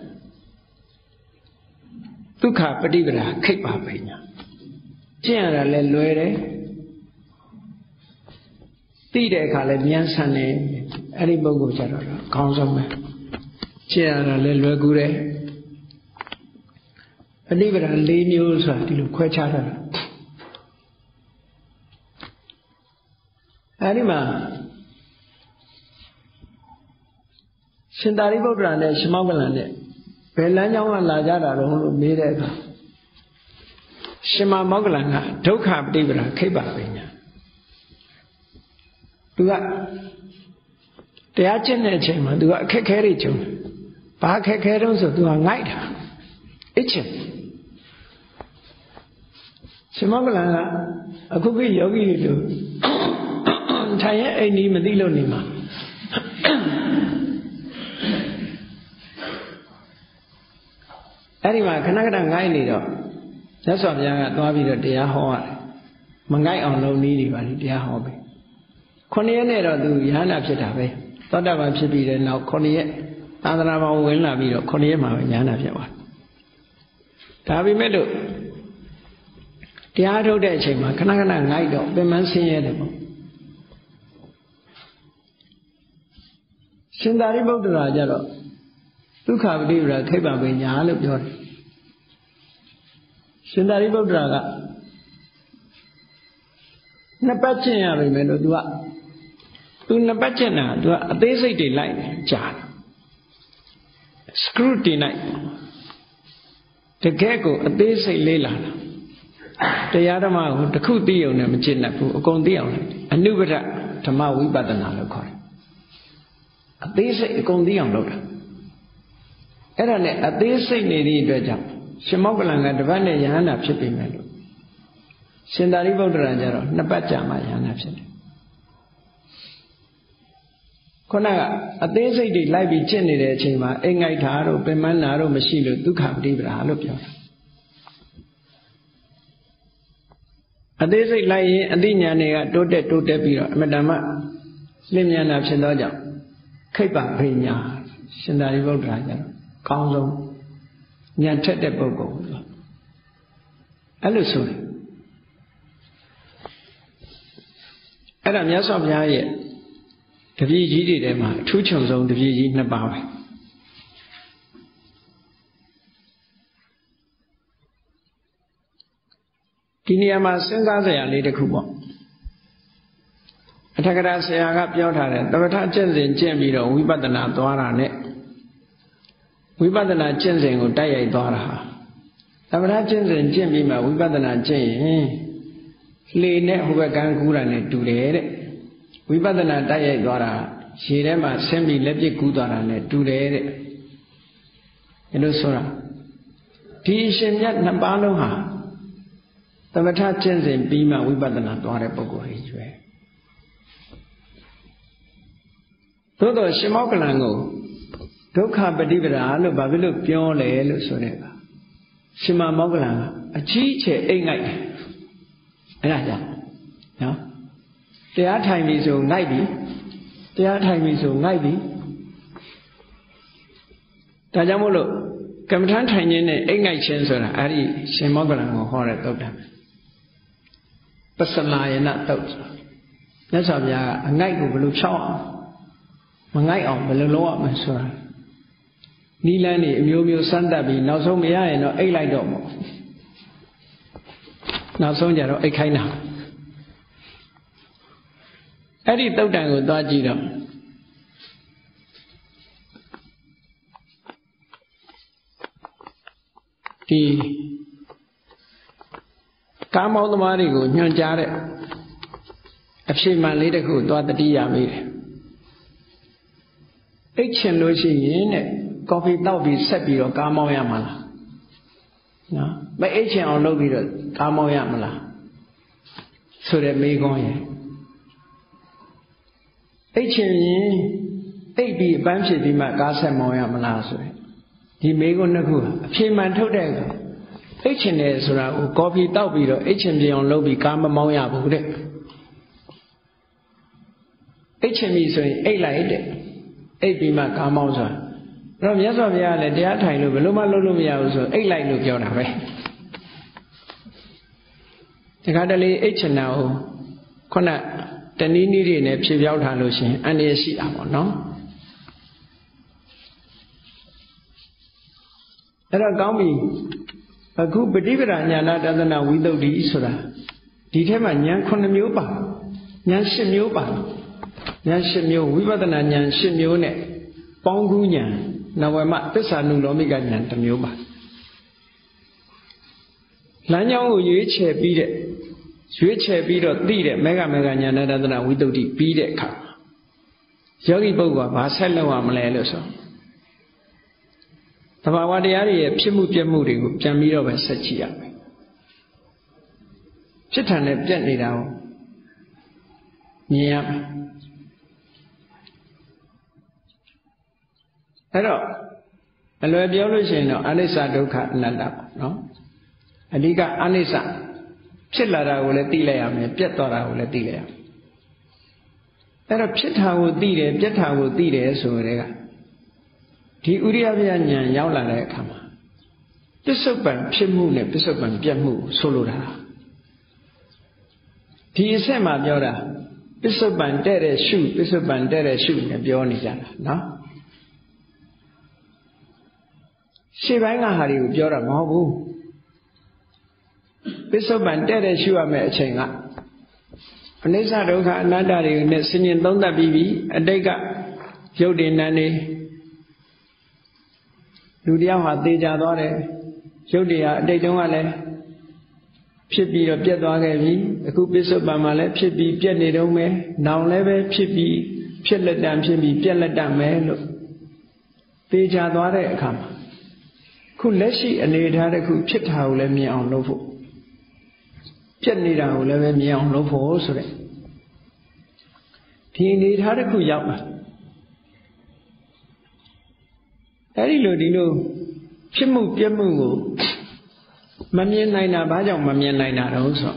ဒုက္ခပฏิပဒါခိတ်ပါပညာကျင့်ရတာလည်းလွယ်တယ်သိတဲ့အခါလည်းဉာဏ်ဆန်တယ်အဲ့ဒီပုဂ္ဂိုလ်ကြတော့အကောင်းဆုံးပဲကျင့်ရတာလည်းလွယ်ကူတယ်ပฏิပဒါ၄မျိုးဆိုတာဒီလိုခွဲခြားထားတာအဲ့ဒီမှာရှင်သာရိပုတ္တရာနဲ့ရှမောက္ကလန်နဲ့ဘယ်လမ်းကြောင်းကလာကြတာတော့လို့မေးတဲ့အခါရှင်မမောက္ကလန်ကဒုက္ခပฏิပဒါခိတ်ပါပညာသူကတရားကျင့်တဲ့အချိန်မှာသူကအခက်ခဲတွေကြုံတယ်ဘာအခက်ခဲတုံးဆိုသူကငိုက်တာအစ်ချင်ရှင်မောက္ကလန်ကအခုခေတ်ယောဂီတွေလို့ထိုင်ရဲ့အိမ်ကြီးမသိလို့နေမှာအဲ့ဒီမှာခဏခဏငိုက်နေတော့မြတ်စွာဘုရားကသွားပြီးတော့တရားဟောရတယ်မငိုက်အောင်လုပ်နည်းတွေပါလေတရားဟောပြီခုနှစ်ရက်နဲ့တော့သူယဟန္တာဖြစ်တာပဲသောတာပန်ဖြစ်ပြီးတဲ့နောက်ခုနှစ်ရက်သာသနာ့ဘောင်ဝင်လာပြီးတော့ခုနှစ်ရက်မှာပဲယဟန္တာဖြစ်သွားဒါပေမဲ့လို့တရားထုတ်တဲ့အချိန်မှာခဏခဏငိုက်တော့ပြန်မှန်းဆင်းရဲတယ်ပေါ့ရှင်သာရိပုတ္တရာကြတော့ဒုက္ခပฏิပဒါခိတ်ပါပညာလို့ပြောတယ်ရှင်သာရိပုတ္တရာကနှစ်ပတ်ကျင့်ရပြီမယ်လို့ तू က तू နှစ်ပတ်ကျင့်တာ तू ကအသေးစိတ်တွေလိုက်တယ်ကြားတယ် scrutinize တကယ်ကိုအသေးစိတ်လေးလာတာတရားဓမ္မကိုတစ်ခုသိအောင်နဲ့မကျင့်တတ်ဘူးအကုန်သိအောင်အနုပဒဓမ္မဝိပဿနာလို့ခေါ်တယ်အသေးစိတ်အကုန်သိအောင်လုပ်တာအဲ့ဒါနဲ့အသေးစိတ်နေသည့်အတွက်ကြောင့်ရှင်မောက္ကလန်ကတပတ်နဲ့ယဟန္တာဖြစ်ပြီမယ်လို့ရှင်သာရိပုတ္တရာကျတော့နှစ်ပတ်ကြာမှယဟန္တာဖြစ်တယ်ခုနကအသေးစိတ်တွေလိုက်ပြီးကျင့်နေတဲ့အချိန်မှာအိမ်ငိုက်တာတို့ပင်မနာတို့မရှိလို့ဒုက္ခပရိပဒါလို့ပြောတာအသေးစိတ်လိုက်ရင်အသိဉာဏ်တွေကတိုးတက်တိုးတက်ပြီးတော့အမတ္တမလင်းမြန်တာဖြစ်သောကြောင့်ခိဗ္ဗပရိညာရှင်သာရိပုတ္တရာကျတော့ကောင်းဆုံးဉာဏ်ထက်တဲ့ပုဂ္ဂိုလ်အဲ့လိုဆိုတယ်အဲ့ဒါမြတ်စွာဘုရားရဲ့တပည့်ကြီးတွေထဲမှာအထူးခြုံဆုံးတပည့်ကြီးနှစ်ပါးပဲဒီနေရာမှာစဉ်းစားစရာလေးတစ်ခုပေါ့အထက်ကရာဆရာကပြောထားတယ်တပ္ပထကျင့်စဉ်ကျင့်ပြီးတော့ဝိပဿနာသွားတာနဲ့ဝိပဿနာကျင့်စဉ်ကိုတိုက်ရိုက်သွားတာဟာတပ္ပထကျင့်စဉ်ကျင့်ပြီးမှဝိပဿနာကျင့်ရင်လှေနဲ့ဟိုဘက်ကန်းကူးတာနဲ့တူတယ်တဲ့ဝိပဿနာတိုက်ရိုက်သွားတာရေထဲမှာဆင်းပြီးလက်ပြကူးသွားတာနဲ့တူတယ်တဲ့အဲလိုဆိုတာဒီအရှင်မြတ်နှစ်ပါးလုံးဟာသမထကျင့်စဉ်ပြီးမှဝိပဿနာသွားတဲ့ပုဂ္ဂိုလ်တွေကျွဲသို့တော့ရှင်မောက္ကလန်ကိုဒုက္ခပฏิပဒါလို့ဘာဖြစ်လို့ပြောလဲလို့ဆိုတဲ့အခါရှင်မောက္ကလန်ကအကြီးအကျယ်အိတ်ငိုက်တယ်အဲ့ဒါကြောင့်နော်တရားထိုင်ပြီဆိုငိုက်ပြီတရားထိုင်ပြီဆိုငိုက်ပြီဒါကြောင့်မို့လို့ကမ္မထမ်းထိုင်ခြင်းနဲ့အိတ်ငိုက်ခြင်းဆိုတာအဲ့ဒီရှင်မောက္ကလန်ကိုဟောတဲ့သုတ်တံပစ္စလာယနာသုတ်မြတ်စွာဘုရားကအငိုက်ကိုဘယ်လိုဖြောင်းအောင်မငိုက်အောင်ဘယ်လိုလုပ်ရမလဲဆိုတာနီလန်းနေအမျိုးမျိုးစမ်းသပ်ပြီးနောက်ဆုံးမရရင်တော့အိတ်လိုက်တော့မို့နောက်ဆုံးကြတော့အိတ်ခိုင်းတာအဲ့ဒီသုတ်တံကိုသွားကြည့်တော့ဒီကားမောင်းသမားတွေကိုညွှန်ကြားတဲ့အဖြစ်မှန်လေးတစ်ခုသွားတတိယမိတယ်အိတ်ချင်လို့ရှိရင်တဲ့ကော်ဖီတောက်ပြီးဆက်ပြီးတော့ကားမောင်းရမှာလားနော်မအိတ်ချင်အောင်လုပ်ပြီးတော့ကားမောင်းရမလားဆိုတဲ့မေးခွန်းရဲ့အိတ်ချင်ရင်အိတ်ပြီးအပန်းဖြစ်ပြီးမှကားဆက်မောင်းရမလားဆိုရင်ဒီမေးခွန်းနှစ်ခုအဖြေမှန်ထုတ်တဲ့အခါအိတ်ချင်တယ်ဆိုတာကိုကော်ဖီတောက်ပြီးတော့အိတ်ချင်ပြအောင်လုပ်ပြီးကားမမောင်းရဘူးတဲ့အိတ်ချင်ပြီဆိုရင်အိတ်လိုက်တဲ့အိတ်ပြီးမှကားမောင်းဆိုတာအဲ့တော့မြတ်စွာဘုရားလည်းတရားထိုင်လို့ဘယ်လိုမှလုပ်လို့မရဘူးဆိုအိတ်လိုက်လို့ပြောတာပဲဒီခါတလေအိတ်ချင်တာကိုခုနတနည်းနည်းတွေနဲ့ဖြေပြောင်းထားလို့ရှိရင်အန္တရာယ်ရှိတာပေါ့နော်အဲ့တော့ကောင်းပြီအခုပฏิပဒါဉာဏတသနာဝိသုဒ္ဓိဆိုတာဒီထဲမှာဉာဏ်ခုနှစ်မျိုးပါဉာဏ်ရှစ်မျိုးပါဉာဏ်ရှစ်မျိုးဝိပဿနာဉာဏ်ရှစ်မျိုးနဲ့ပေါင်းကူးဉာဏ်နဝမသစ္စာနုလောမိကဉာဏ်တစ်မျိုးပါလမ်းကြောင်းကိုရွေးချယ်ပြီးတဲ့ရွေးချယ်ပြီးတော့သိတဲ့မေဃမေဃဉာဏတသနာဝိသုဒ္ဓိပြီးတဲ့အခါယောဂီပုဂ္ဂိုလ်ကဘာဆက်လုပ်ရမလဲလို့ဆိုသဘာဝတရားတွေရဲ့ဖြစ်မှုပြက်မှုတွေကိုပြန်ပြီးတော့ပဲဆက်ကြည့်ရမယ်ဖြစ်ထန်နဲ့ပြက်နေတာကိုမြင်ရမယ်အဲ့တော့အလွယ်ပြောလို့ရှိရင်တော့အနိစ္စဒုက္ခအနတ္တပေါ့နော်အဓိကအနိစ္စဖြစ်လာတာကိုလည်းသိလိုက်ရမယ်ပြက်သွားတာကိုလည်းသိလိုက်ရမယ်အဲ့တော့ဖြစ်တာကိုသိတယ်ပြက်တာကိုသိတယ်ဆိုတဲ့ကဒီဥရိယပြဉာဏ်ရောက်လာတဲ့အခါမှာပစ္စုပန်ဖြစ်မှုနဲ့ပစ္စုပန်ပြတ်မှုဆိုလိုတာဒီအဆက်မှာပြောတာပစ္စုပန်တဲ့တဲ့ရှုပစ္စုပန်တဲ့တဲ့ရှုနဲ့ပြောနေကြတာနော်ရှေ့ပိုင်းကဟာတွေကိုပြောတာမဟုတ်ဘူးပစ္စုပန်တဲ့တဲ့ရှုရမယ့်အချိန်ကအနိစ္စဒုက္ခအနတ္တတွေနဲ့ဆင်ញင်သုံးသပ်ပြီးပြီအတိတ်ကရုပ်တည်နာနေလူတယောက်ဟာသေချာသွားတယ်ရုပ်တရားအတိတ်တုန်းကလည်းဖြစ်ပြီးတော့ပြတ်သွားခဲ့ပြီအခုပစ္စုပန်မှာလည်းဖြစ်ပြီးပြတ်နေတော့မယ်နောင်လည်းပဲဖြစ်ပြီးဖြစ်လက်တံဖြစ်ပြီးပြတ်လက်တံမယ်လို့သေချာသွားတဲ့အခါမှာခုလက်ရှိအနေအထားတစ်ခုဖြစ်တာကိုလည်းမြင်အောင်လုပ်ဖို့ပြတ်နေတာကိုလည်းပဲမြင်အောင်လုပ်ဖို့ဆိုတဲ့ဒီအနေအထားတစ်ခုရောက်လာအဲ့ဒီလိုဒီလိုဖြစ်မှုပြတ်မှုကိုမမြင်နိုင်တာဘာကြောင့်မမြင်နိုင်တာတော့ဆို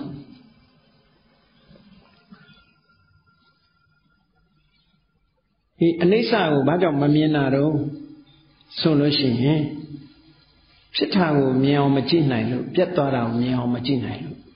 ဒီအနိစ္စကိုဘာကြောင့်မမြင်တာတော့ဆိုလို့ရှိရင်ဖြစ်တာကိုမြင်အောင်မကြည့်နိုင်လို့ပြတ်သွားတာကိုမြင်အောင်မကြည့်နိုင်လို့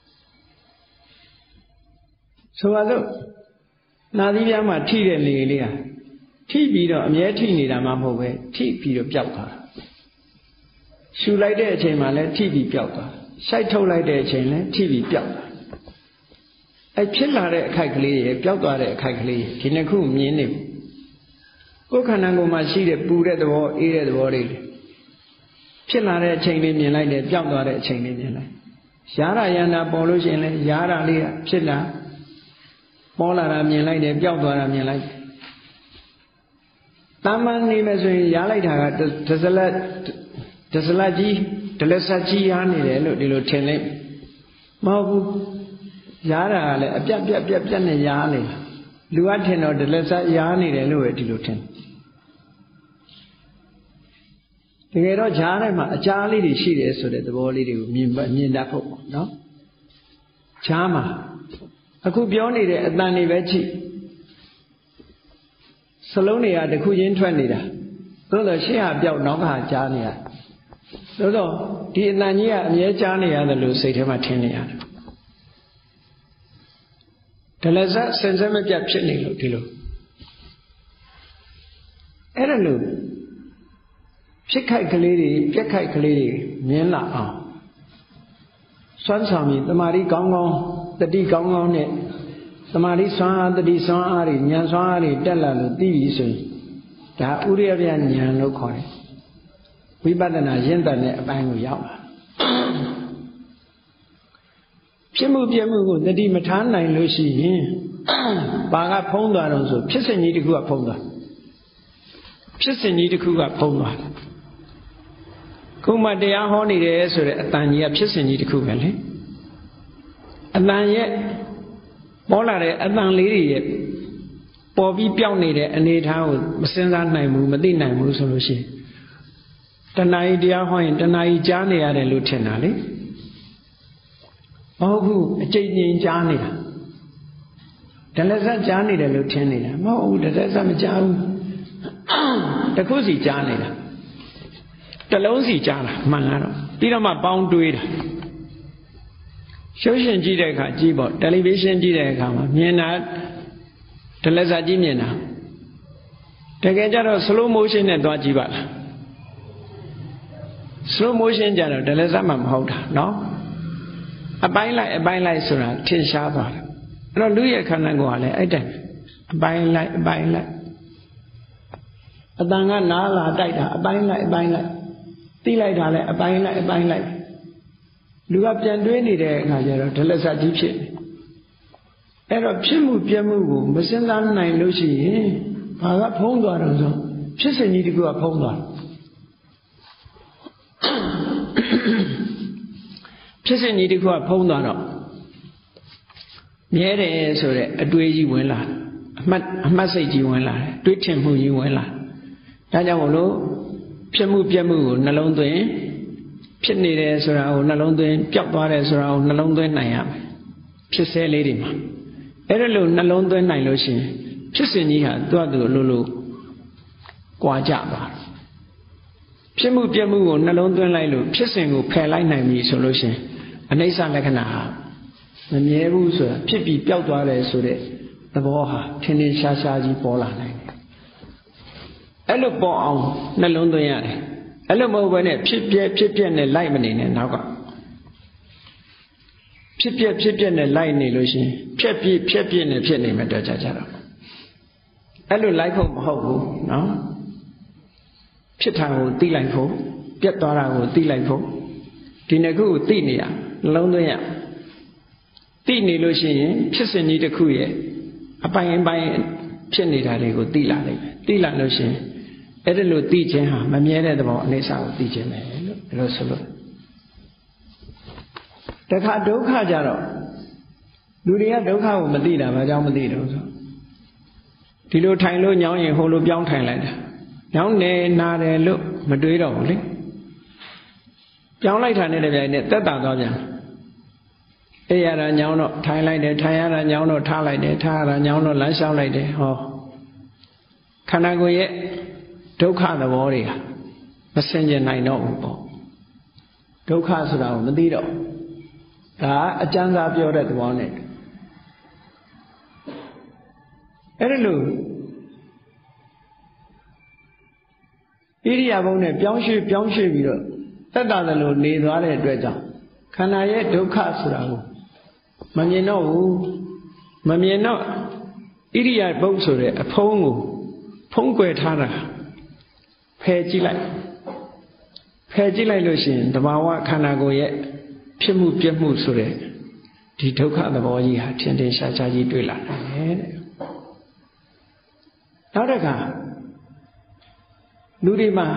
ဆိုပါစို့နာသီးပြားမှာထိတဲ့လေလေးဟာထိပြီးတော့အမြဲထိနေတာမှမဟုတ်ပဲထိပြီးတော့ပျောက်သွားတာရှူလိုက်တဲ့အချိန်မှာလည်းထိပြီးပျောက်သွားရှိုက်ထုတ်လိုက်တဲ့အချိန်လည်းထိပြီးပျောက်သွားအဲဖြစ်လာတဲ့အခိုက်ကလေးရယ်ပျောက်သွားတဲ့အခိုက်ကလေးဒီနှစ်ခုမြင်နေဘူးကိုယ်ခန္ဓာကိုယ်မှာရှိတဲ့ပူတဲ့သဘောအေးတဲ့သဘောလေးဖြစ်လာတဲ့အချိန်လေးမြင်လိုက်တယ်ပျောက်သွားတဲ့အချိန်လေးမြင်လိုက်ရာရယန္တာပေါ်လို့ရှိရင်လည်းရာရလေးကဖြစ်လာပေါ်လာတာမြင်လိုက်တယ်ပျောက်သွားတာမြင်လိုက်တာမန်နေမယ်ဆိုရင်ရားလိုက်တာကဒဇလက်ဒဇလက်ကြီးဒလက်ဆက်ကြီးရားနေတယ်လို့ဒီလိုထင်လိုက်မဟုတ်ဘူးရားတာကလည်းအပြတ်ပြတ်ပြတ်ပြတ်နဲ့ရားနေလူကထင်တော့ဒလက်ဆက်ရားနေတယ်လို့ပဲဒီလိုထင်တကယ်တော့ဈာထဲမှာအကြားလေးတွေရှိတယ်ဆိုတဲ့သဘောလေးတွေကိုမြင်မြင်တတ်ဖို့ပေါ့နော်ဈာမှာအခုပြောနေတဲ့အတန်တွေပဲကြည့်စလုံးတွေကတစ်ခုချင်းထွက်နေတာသို့တော့ရှေ့ဟာပြောက်နောက်ကဟာကြားနေရသို့တော့ဒီအတန်ကြီးကအမြဲကြားနေရတယ်လို့စိတ်ထဲမှာထင်နေရတယ်ဒလဇတ်စင်စက်မပြတ်ဖြစ်နေလို့ဒီလိုအဲ့ဒါလို့ဖြစ်ခိုက်ကလေးတွေပြက်ခိုက်ကလေးတွေမြင်လာအောင်စွမ်းဆောင်ပြီးတမာရီကောင်းကောင်းတတိကောင်းကောင်းနဲ့တမာရီစွမ်းအားတတိစွမ်းအားတွေဉာဏ်စွမ်းအားတွေတက်လာလို့သိပြီဆိုရင်ဒါဥရိယပြဉာဏ်လို့ခေါ်တယ်ဝိပဿနာရင့်တတ်တဲ့အပိုင်းကိုရောက်လာဖြစ်မှုပြမှုကိုတတိမထားနိုင်လို့ရှိရင်ဘာကဖုံးသွားတော့ဆိုဖြစ်စဉ်ကြီးတစ်ခုကဖုံးသွားဖြစ်စဉ်ကြီးတစ်ခုကဖုံးသွားတယ်ခုမှတရားဟောနေတယ်ဆိုတဲ့အတန်ကြီးကဖြစ်စဉ်ကြီးတစ်ခုပဲလေအတန်ရဲ့ပေါ်လာတဲ့အတန်လေးတွေရဲ့ပေါ်ပြီးပြောင်းနေတဲ့အနေအထားကိုမစဉ်းစားနိုင်ဘူးမသိနိုင်ဘူးဆိုလို့ရှိရင်တဏှာကြီးတရားဟောရင်တဏှာကြီးကြားနေရတယ်လို့ထင်တာလေမဟုတ်ဘူးအကျဉ်းချင်းကြားနေတာဒလဇတ်ကြားနေတယ်လို့ထင်နေတာမဟုတ်ဘူးဒလဇတ်မကြားဘူးတခုစီကြားနေတာတလုံးစီကြားတာမှန်လားတော့ပြီးတော့မှပေါင်းတွေးတာရှုပ်ရှင်ကြည့်တဲ့အခါကြည့်ပေါ့တယ်လီဗီရှင်းကြည့်တဲ့အခါမှာမြင်တာဒလဇတ်ကြီးမြင်တာတကယ်ကြတော့ slow motion နဲ့သွားကြည့်ပါလား slow motion ကြတော့ဒလဇတ်မှမဟုတ်တာနော်အပိုင်းလိုက်အပိုင်းလိုက်ဆိုတာထင်ရှားသွားတယ်အဲ့တော့လူရဲ့ခန္ဓာကိုယ်ကလည်းအဲ့တိုင်းအပိုင်းလိုက်အပိုင်းလိုက်အတန်ကနားလာတိုက်တာအပိုင်းလိုက်အပိုင်းလိုက်သိလိုက်တာလည်းအပိုင်းလိုက်အပိုင်းလိုက်လူကပြန်တွေးနေတဲ့အခါကျတော့ဒလဇတ်ကြီးဖြစ်နေအဲ့တော့ဖြစ်မှုပြမှုကိုမစဉ်းစားနိုင်လို့ရှိရင်ဘာကဖုံးသွားတော့ဆိုဖြစ်စဉ်ကြီးတခုကဖုံးသွားဖြစ်စဉ်ကြီးတခုကဖုံးသွားတော့မြဲတယ်ဆိုတဲ့အတွေးကြီးဝင်လာအမှတ်အမှတ်စိတ်ကြီးဝင်လာတယ်တွေးထင်မှုကြီးဝင်လာဒါကြောင့်မို့လို့ဖြစ်မှုပြမှုကိုနှလုံးသွင်းဖြစ်နေတယ်ဆိုတာကိုနှလုံးသွင်းပျောက်သွားတယ်ဆိုတာကိုနှလုံးသွင်းနိုင်ရမယ်ဖြစ်စဲလေးတွေမှာအဲ့ဒါလို့နှလုံးသွင်းနိုင်လို့ရှိရင်ဖြစ်စဉ်ကြီးဟာသူ့အတူအလိုလိုကြွားကြသွားဖြစ်မှုပြမှုကိုနှလုံးသွင်းလိုက်လို့ဖြစ်စဉ်ကိုဖယ်လိုက်နိုင်ပြီဆိုလို့ရှိရင်အနိစ္စလက္ခဏာဟာမမြဲဘူးဆိုတာဖြစ်ပြီးပျောက်သွားတယ်ဆိုတဲ့သဘောဟာထင်ထင်ရှားရှားကြီးပေါ်လာနိုင်တယ်အဲ့လိုပေါ်အောင်နှလုံးသွင်းရတယ်အဲ့လိုမဟုတ်ဘဲနဲ့ဖြစ်ပြဖြစ်ပြနဲ့လိုက်မနေနဲ့နောက်ကဖြစ်ပြဖြစ်ပြနဲ့လိုက်နေလို့ရှိရင်ဖြက်ပြဖြက်ပြနဲ့ဖြစ်နေမှတော့ကြကြတော့အဲ့လိုလိုက်ဖို့မဟုတ်ဘူးနော်ဖြဖြစ်တာကိုသိလိုက်ဖို့ပြတ်သွားတာကိုသိလိုက်ဖို့ဒီနှစ်ခုကိုသိနေရလုံးသွင်းရသိနေလို့ရှိရင်ဖြစ်စဉ်ကြီးတစ်ခုရဲ့အပိုင်းအပိုင်းဖြစ်နေတာတွေကိုသိလာလိမ့်မယ်သိလာလို့ရှိရင်အဲ့ဒါလို့သိခြင်းဟာမမြဲတဲ့သဘောအနေစာကိုသိခြင်းပဲလို့အဲ့လိုဆိုလို့တခါဒုက္ခကြတော့လူတွေကဒုက္ခကိုမသိတာဘာကြောင့်မသိတော့ဆိုဒီလိုထိုင်လို့ညောင်းရင်ဟိုလိုပြောင်းထိုင်လိုက်တာညောင်းနေနာတယ်လို့မတွေးတော့ဘူးလေပြောင်းလိုက်တာနဲ့တပြိုင်နက်သက်သာသွားပြန်အေးရတာညောင်းတော့ထိုင်လိုက်တယ်ထိုင်ရတာညောင်းတော့ထားလိုက်တယ်ထားရတာညောင်းတော့လမ်းလျှောက်လိုက်တယ်ဟောခန္ဓာကိုယ်ရဲ့ဒုက္ခသဘောတွေဟာမဆင်ခြင်နိုင်တော့ဘူးပေါ့ဒုက္ခဆိုတာကိုမသိတော့ဒါအကျဉ်းစားပြောတဲ့သဘောနဲ့အဲ့ဒီလိုဣရိယာပုနဲ့ပြောင်းရွှေ့ပြောင်းရွှေ့ပြီးတော့သက်သာသလိုနေသွားတဲ့အတွက်ကြောင့်ခန္ဓာရဲ့ဒုက္ခဆိုတာကိုမမြင်တော့ဘူးမမြင်တော့ဣရိယာပုဆိုတဲ့အဖုံးကိုဖုံးကွယ်ထားတာဖယ်ကြည့်လိုက်ဖယ်ကြည့်လိုက်လို့ရှိရင်တဘာဝခန္ဓာကိုယ်ရဲ့ဖြစ်မှုပြက်မှုဆိုတဲ့ဒီဒုက္ခသဘောကြီးဟာထင်ထင်ရှားရှားကြီးတွေ့လာတယ်တဲ့နောက်တစ်ခါလူတွေမှာ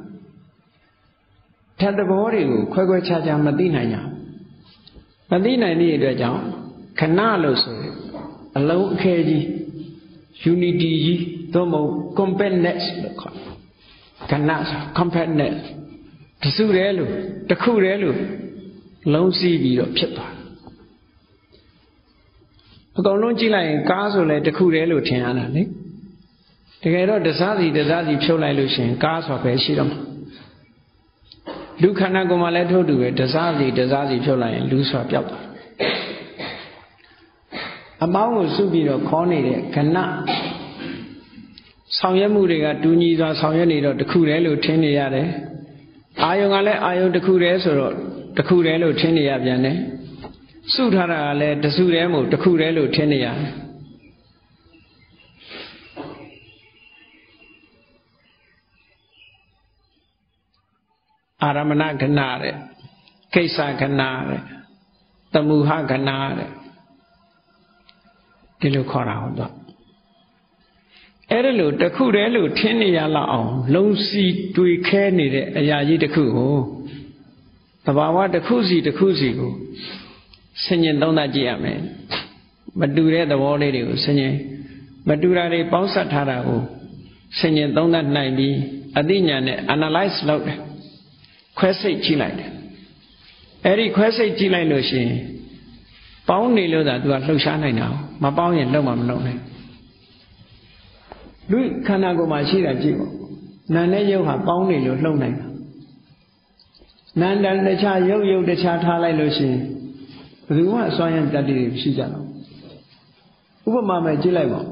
ဓာတ်သဘောတွေကိုခွဲခွဲခြားခြားမသိနိုင်ကြမသိနိုင်တဲ့အတွက်ကြောင့်ခဏလို့ဆိုရင်အလုံးအခဲကြီး unity ကြီးသို့မဟုတ် compactness လို့ခေါ်ခဏဆို compactness တစုတည်းလို့တစ်ခုတည်းလို့လုံးစည်းပြီးတော့ဖြစ်သွားအကုန်လုံးကြည့်လိုက်ရင်ကားဆိုလဲတစ်ခုတည်းလို့ထင်ရတာလေတကယ်တော့တစားစီတစားစီဖြုတ်လိုက်လို့ရှိရင်ကားဆိုပဲရှိတော့မှာလူခန္ဓာကိုယ်မှာလည်းထို့တူပဲတစားစီတစားစီဖြုတ်လိုက်ရင်လူဆိုပျောက်သွားအမောင်းကိုစုပြီးတော့ခေါ်နေတဲ့ခဏဆောင်ရွက်မှုတွေကတူညီစွာဆောင်ရွက်နေတော့တစ်ခုတည်းလို့ထင်နေရတယ်အာယုံကလည်းအာယုံတစ်ခုတည်းဆိုတော့တစ်ခုတည်းလို့ထင်နေရပြန်တယ်စုထားတာကလည်းတစ်စုတည်းမို့တစ်ခုတည်းလို့ထင်နေရတယ်အာရမဏခဏတဲ့ကိစ္စခဏတဲ့သမုဟခဏတဲ့ဒီလိုခေါ်တာဟုတ်တော့အဲ့ဒါလို့တစ်ခုတည်းလို့ထင်နေရလောက်အောင်လုံးစီတွေ့ခဲနေတဲ့အရာကြီးတစ်ခုကိုသဘာဝတစ်ခုစီတစ်ခုစီကိုဆင်ញင်သုံးသပ်ကြည့်ရမယ်မတူတဲ့သဘောလေးတွေကိုဆင်ញင်မတူတာတွေပေါင်းစပ်ထားတာကိုဆင်ញင်သုံးသပ်နိုင်ပြီးအသိဉာဏ်နဲ့ analyze လုပ်တယ်ခွဲစိတ်ကြည့်လိုက်တယ်အဲ့ဒီခွဲစိတ်ကြည့်လိုက်လို့ရှိရင်ပေါင်းနေလို့သာသူကလှုပ်ရှားနိုင်တာမပေါင်းရင်လုံးမမလုံးနိုင်လူခန္ဓာကိုယ်မှာရှိတာကြည့်ပေါ့နာနဲ့ရုပ်ဟာပေါင်းနေလို့လှုပ်နိုင်တာနာတန်တခြားရုပ်ရုပ်တခြားထားလိုက်လို့ရှိရင်ဘယ်သူမှအစွမ်းရတတ်တည်ရှိကြတော့ဥပမာမဲ့ကြည့်လိုက်ပါ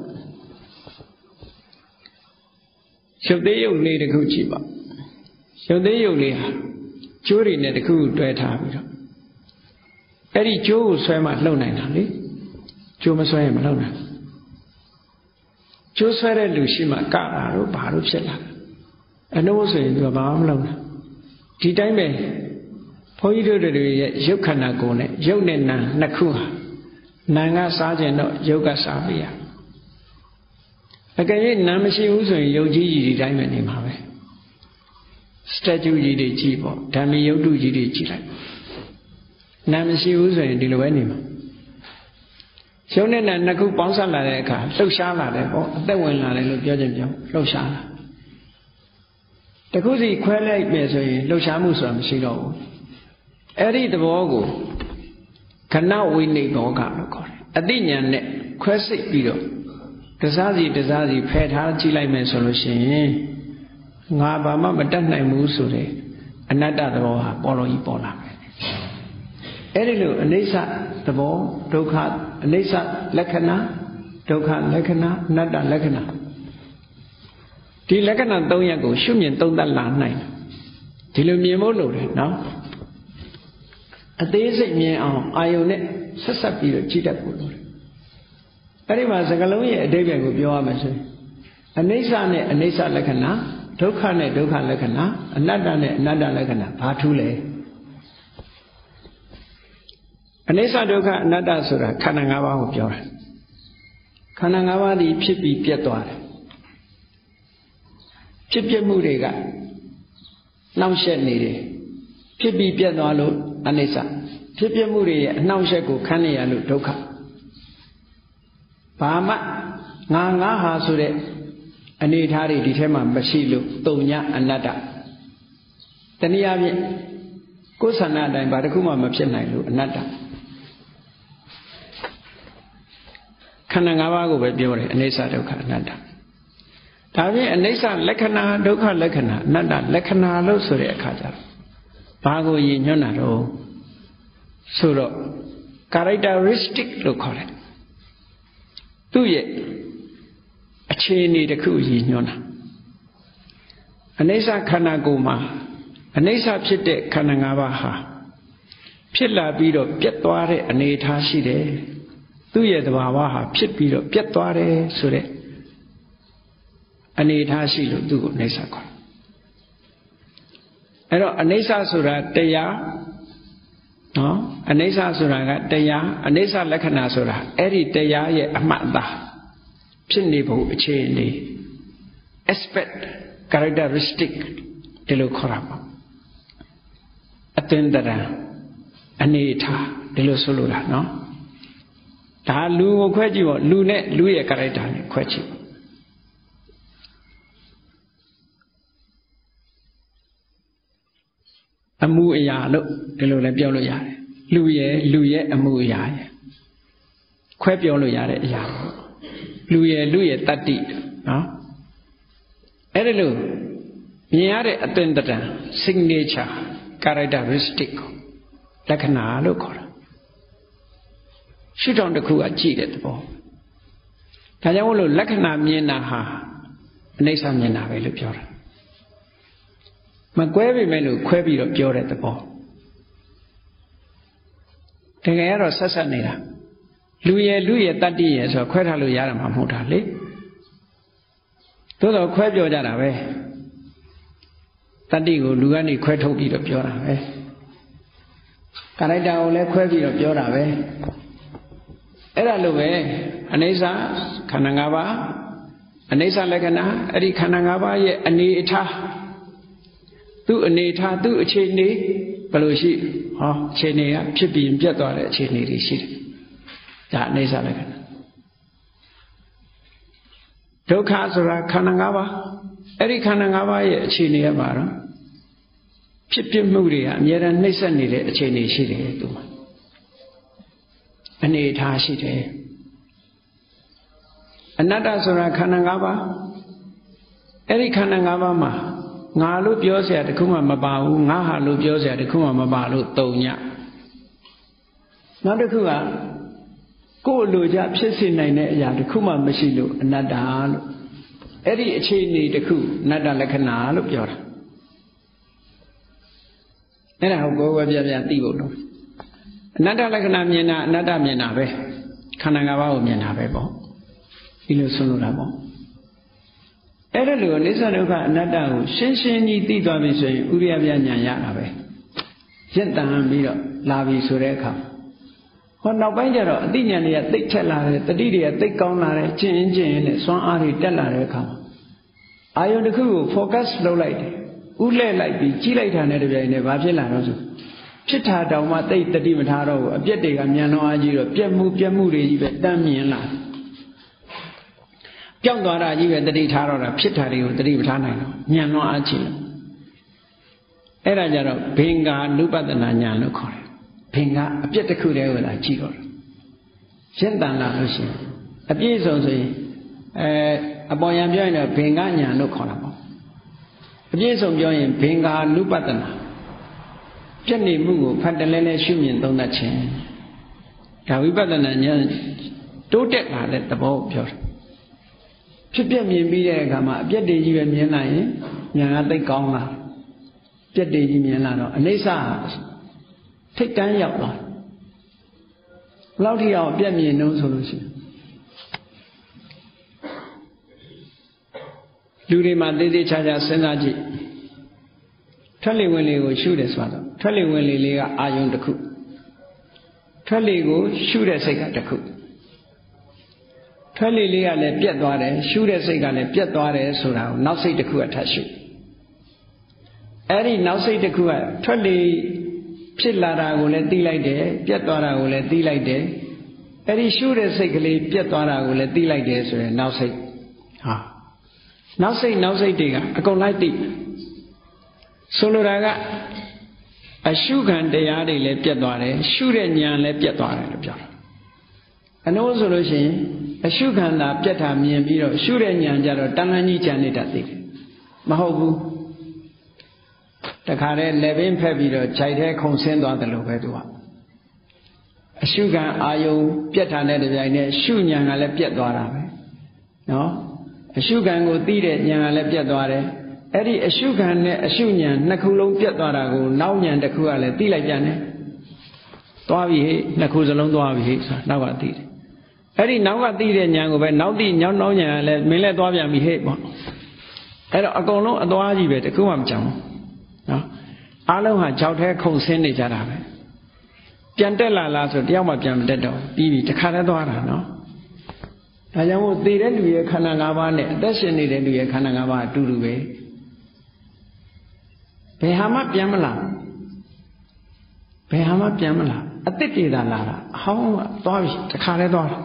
ရုပ်သေးရုပ်လေးတစ်ခုကြည့်ပါရုပ်သေးရုပ်လေးဟာကျိုးတွေနဲ့တစ်ခုတွဲထားပြီးတော့အဲ့ဒီကျိုးကိုဆွဲမှလှုပ်နိုင်တာလေကျိုးမဆွဲရင်မလှုပ်နိုင်ကျိုးဆွဲတဲ့လူရှိမှကတာတို့ဘာလို့ဖြစ်လာအနှိုးဆိုရင်သူကဘာမှမလုပ်ဘူးဒီတိုင်းပဲဘုန်းကြီးတို့တွေရဲ့ရုပ်ခန္ဓာကိုယ်နဲ့ရုပ်နဲ့နာနှစ်ခုဟာနာကစားခြင်းတော့ရုပ်ကစားပြရအကယ်၍နာမရှိဘူးဆိုရင်ရုပ်ကြီးကြီးဒီတိုင်းပဲနေမှာပဲစတက်ကျူကြီးတွေကြည့်ပေါ့ဓာမီယုတ်တုကြီးတွေကြည့်လိုက်နာမရှိဘူးဆိုရင်ဒီလိုပဲနေမှာရုပ်နဲ့နာနှစ်ခုပေါင်းစပ်လာတဲ့အခါလှုပ်ရှားလာတယ်ပေါ့အသက်ဝင်လာတယ်လို့ပြောခြင်းပြောလှုပ်ရှားလာတခုစီခွဲလိုက်ပြီဆိုရင်လှုပ်ရှားမှုဆိုတာမရှိတော့ဘူးအဲ့ဒီသဘောကိုခဏဝိနိဘောကလို့ခေါ်တယ်အသိဉာဏ်နဲ့ခွဲစိတ်ပြီးတော့တစားစီတစားစီဖယ်ထားကြည့်လိုက်မယ်ဆိုလို့ရှိရင်ငါဘာမှမတတ်နိုင်ဘူးဆိုတဲ့အနတ္တသဘောဟာပေါ်လို့ကြီးပေါ်လာမယ်အဲ့ဒီလိုအနိစ္စသဘောဒုက္ခအနိစ္စလက္ခဏာဒုက္ခလက္ခဏာအနတ္တလက္ခဏာဒီလက္ခဏာသုံးရပ်ကိုရှုမြင်သုံးသပ်လာနိုင်ဒီလိုမြင်ဖို့လိုတယ်နော်အသေးစိတ်မြင်အောင်အာယုန်နဲ့ဆက်ဆက်ပြီးတော့ကြည့်တတ်ဖို့လိုတယ်အဲ့ဒီမှာစကားလုံးရဲ့အဓိပ္ပာယ်ကိုပြောရမယ်ဆိုရင်အနိစ္စနဲ့အနိစ္စလက္ခဏာ dukkha ne dukkha lakkhana anatta ne anatta lakkhanaဘာထူးလဲအနိစ္စဒုက္ခအနတ္တဆိုတာခန္ဓာ၅ပါးကိုပြောတာခန္ဓာ၅ပါးဒီဖြစ်ပြီးပြတ်သွားတယ်ဖြစ်ပြမှုတွေကနှောင့်ယှက်နေတယ်ဖြစ်ပြီးပြတ်သွားလို့အနိစ္စဖြစ်ပြမှုတွေရဲ့အနှောင့်ယှက်ကိုခံနေရလို့ဒုက္ခဘာမှငါငါဟာဆိုတဲ့အနေထားတွေဒီထဲမှာမရှိလို့တုံညအနတ္တတနည်းအားဖြင့်ကိုယ်ဆန္ဒအတိုင်းဘာတစ်ခုမှမဖြစ်နိုင်လို့အနတ္တခန္ဓာ၅ပါးကိုပဲပြောတယ်အနိစ္စဒုက္ခအနတ္တဒါဖြင့်အနိစ္စလက္ခဏာဒုက္ခလက္ခဏာအနတ္တလက္ခဏာလို့ဆိုတဲ့အခါကျတော့ဘာကိုရည်ညွှန်းတာတော့ဆိုတော့ characteristic လို့ခေါ်တယ်သူ့ရဲ့အခြေအနေတစ်ခုရည်ညွှန်းတာအနိစ္စခန္ဓာကိုယ်မှာအနိစ္စဖြစ်တဲ့ခန္ဓာ၅ပါးဟာဖြစ်လာပြီးတော့ပြတ်သွားတဲ့အနေအထားရှိတယ်သူ့ရဲ့သဘာဝဟာဖြစ်ပြီးတော့ပြတ်သွားတယ်ဆိုတဲ့အနေအထားရှိလို့သူ့ကိုအနိစ္စခေါ်တယ်အဲ့တော့အနိစ္စဆိုတာတရားနော်အနိစ္စဆိုတာကတရားအနိစ္စလက္ခဏာဆိုတာအဲ့ဒီတရားရဲ့အမှတ်အသားဖြစ်နေဖို့အခြေအနေ aspect characteristic ဒီလိုခေါ်တာပါအသင်္တရအနေအထားဒီလိုဆိုလိုတာနော်ဒါလူကိုခွဲကြည့်ပေါ့လူနဲ့လူရဲ့ character နဲ့ခွဲကြည့်အမှုအရာလို့ဒီလိုလည်းပြောလို့ရတယ်လူရဲ့လူရဲ့အမှုအရာရဲ့ခွဲပြောလို့ရတဲ့အရာလူရဲ့လူရဲ့တတ္တိနော်အဲ့ဒါလို့မြင်ရတဲ့အသွင်တဏ္ဍ signature characteristic လက္ခဏာလို့ခေါ်တာရှုထောင့်တစ်ခုကကြည့်တဲ့သဘောဒါကြောင့်မို့လို့လက္ခဏာမြင်တာဟာအနိစ္စမြင်တာပဲလို့ပြောတာမကွဲပေမဲ့လို့ခွဲပြီးတော့ပြောတဲ့သဘောတကယ်ကတော့ဆက်ဆက်နေတာလူရဲ့လူရဲ့တတ္တိရဲ့ဆိုခွဲထားလို့ရတာမှမဟုတ်တာလေသို့တော့ခွဲပြောကြတာပဲတတ္တိကိုလူကနေခွဲထုတ်ပြီးတော့ပြောတာပဲကာရိုက်တာကိုလည်းခွဲပြီးတော့ပြောတာပဲအဲ့ဒါလိုပဲအနိစ္စခန္ဓာ၅ပါးအနိစ္စလက္ခဏာအဲ့ဒီခန္ဓာ၅ပါးရဲ့အနေအထားသူ့အနေအထားသူ့အခြေအနေဘယ်လိုရှိဟောအခြေအနေကဖြစ်ပြီးပြတ်သွားတဲ့အခြေအနေတွေရှိတယ်ဒါအနိစ္စလက္ခဏာဒုက္ခဆိုတာခန္ဓာ၅ပါးအဲ့ဒီခန္ဓာ၅ပါးရဲ့အခြေအနေကပါတော့ဖြစ်ပြမှုတွေကအများအားနှိမ့်ဆက်နေတဲ့အခြေအနေရှိတယ်သူမှာအနေအထားရှိတယ်အနတ္တဆိုတာခန္ဓာ၅ပါးအဲ့ဒီခန္ဓာ၅ပါးမှာငါလို့ပြောเสียတခုမှမပါဘူးငါဟာလို့ပြောเสียတခုမှမပါလို့တုံညနောက်တစ်ခုကကိုယ်လိုချဖြစ်စေနိုင်တဲ့အရာတခုမှမရှိလို့အနတ္တလို့အဲ့ဒီအခြေအနေတခုအနတ္တလက္ခဏာလို့ပြောတာအဲ့ဒါကိုကိုယ်ပဲပြပြသိဖို့လို့အနတ္တလက္ခဏာမြင်တာအနတ္တမြင်တာပဲခန္ဓာ၅ပါးကိုမြင်တာပဲပေါ့ဒီလိုဆိုလိုတာပေါ့အဲ့ဒါလိုအနိစ္စဒုက္ခအနတ္တကိုရှင်းရှင်းကြီးသိသွားပြီဆိုရင်ဥရိယပြညာရတာပဲရင့်တန်ပြီးတော့လာပြီဆိုတဲ့အခါဟောနောက်ပိုင်းကျတော့အသိဉာဏ်တွေကသိထက်လာတယ်တတိတွေကသိကောင်းလာတယ်ကျင့်ရင်ကျင့်ရင်နဲ့စွမ်းအားတွေတက်လာတဲ့အခါအာယုန်တစ်ခုကို focus လုပ်လိုက်တယ်ဥလဲ့လိုက်ပြီးကြီးလိုက်တာနဲ့တပြိုင်နက်ဘာဖြစ်လာတော့ဆိုဖြစ်တာတောင်မှသိတတိမထားတော့ဘူးအပြက်တွေကမြန်လွန်အားကြီးတော့ပြက်မှုပြက်မှုတွေကြီးပဲတမ်းမြင်လာပြောင်းသွားတာကြီးပဲတတိထားတော့တာဖြစ်တာတွေကိုတတိမထားနိုင်တော့မြန်လွန်အားကြီးအဲ့ဒါကြတော့ဘင်္ဂာနုပဒနာညာလို့ခေါ်တယ်ဘင်္ဂအပြက်တစ်ခုတည်းကိုလာကြည့်တော့တယ်ရှင်းတန်လာလို့ရှိရင်အပြည့်စုံဆိုရင်အဲအပေါ်ယံပြောရင်တော့ဘင်္ဂညာလို့ခေါ်တာပေါ့အပြည့်စုံပြောရင်ဘင်္ဂာနုပဒနာပြည့်နေမှုကိုဖတ်တလဲလဲရှုမြင်သုံးသပ်ခြင်းဒါဝိပဿနာဉာဏ်တိုးတက်လာတဲ့သဘောကိုပြောတယ်ဖြစ်ပြမြင်ပြီးတဲ့အခါမှာအပြည့်တည်ကြီးပဲမြင်လာရင်ဉာဏ်ကသိကောင်းလာပြည့်တည်ကြီးမြင်လာတော့အနိစ္စထိတ်တန်းရောက်သွားဘယ်လောက်ထိအောင်အပြည့်မြင်နှုံးဆိုလို့ရှိရင်လူတွေမှာသေးသေးချာချာစဉ်းစားကြည့်ထွက်လေဝင်လေကိုရှုတယ်ဆိုတော့ထွက်လေဝင်လေလေးကအာယုံတစ်ခုထွက်လေကိုရှုတဲ့စိတ်ကတစ်ခုထွက်လေလေးကလည်းပြတ်သွားတယ်ရှုတဲ့စိတ်ကလည်းပြတ်သွားတယ်ဆိုတာကိုနောက်စိတ်တစ်ခုကထပ်ရှုအဲ့ဒီနောက်စိတ်တစ်ခုကထွက်လေဖြစ်လာတာကိုလည်းသိလိုက်တယ်ပြတ်သွားတာကိုလည်းသိလိုက်တယ်အဲ့ဒီရှုတဲ့စိတ်ကလေးပြတ်သွားတာကိုလည်းသိလိုက်တယ်ဆိုရင်နောက်စိတ်ဟာနောက်စိတ်နောက်စိတ်တွေကအကုန်လိုက်သိဆိုလိုတာကအရှုခံတရားတွေလည်းပြတ်သွားတယ်ရှုတဲ့ဉာဏ်လည်းပြတ်သွားတယ်လို့ပြောတာအနိုးဆိုလို့ရှိရင်အရှုခံတာပြတ်တာမြင်ပြီးတော့ရှုတဲ့ဉာဏ်ကြတော့တန်လန်းကြီးကြံနေတာသိတယ်မဟုတ်ဘူးတခါတည်းလက်ပင်ဖက်ပြီးတော့ခြိုက်ထဲခုန်ဆင်းသွားတယ်လို့ပဲသူကအရှုခံအာယုံပြတ်တာနဲ့တပြိုင်နက်ရှုဉာဏ်ကလည်းပြတ်သွားတာပဲနော်အရှုခံကိုသိတဲ့ဉာဏ်ကလည်းပြတ်သွားတယ်အဲ့ဒီအရှုခံနဲ့အရှုဉာဏ်နှစ်ခုလုံးပြတ်သွားတာကိုနောက်ဉာဏ်တစ်ခုကလည်းသိလိုက်ပြန်တယ်သွားပြီဟဲ့နှစ်ခုစလုံးသွားပြီဟဲ့ဆိုတာနောက်ကသိတယ်အဲ့ဒီနောက်ကသိတဲ့ဉာဏ်ကိုပဲနောက်သိညောင်းနောက်ဉာဏ်ကလည်းမင်းလည်းသွားပြန်ပြီဟဲ့ပေါ့အဲ့တော့အကုန်လုံးအသွားကြီးပဲတခုမှမကြောက်ဘူးနော်အားလုံးဟာကြောက်ထဲခုန်ဆင်းနေကြတာပဲပြန်တက်လာလားဆိုတယောက်မှပြန်မတက်တော့ပြီးပြီတခါတည်းသွားတာနော်ဒါကြောင့်မို့သေတဲ့လူရဲ့ခန္ဓာ၅ပါးနဲ့အသက်ရှင်နေတဲ့လူရဲ့ခန္ဓာ၅ပါးအတူတူပဲဘယ်ဟာမှပြန်မလာဘယ်ဟာမှပြန်မလာအသစ်တည်တာလာတာအဟောင်းကသွားပြီတခါတည်းသွားတာ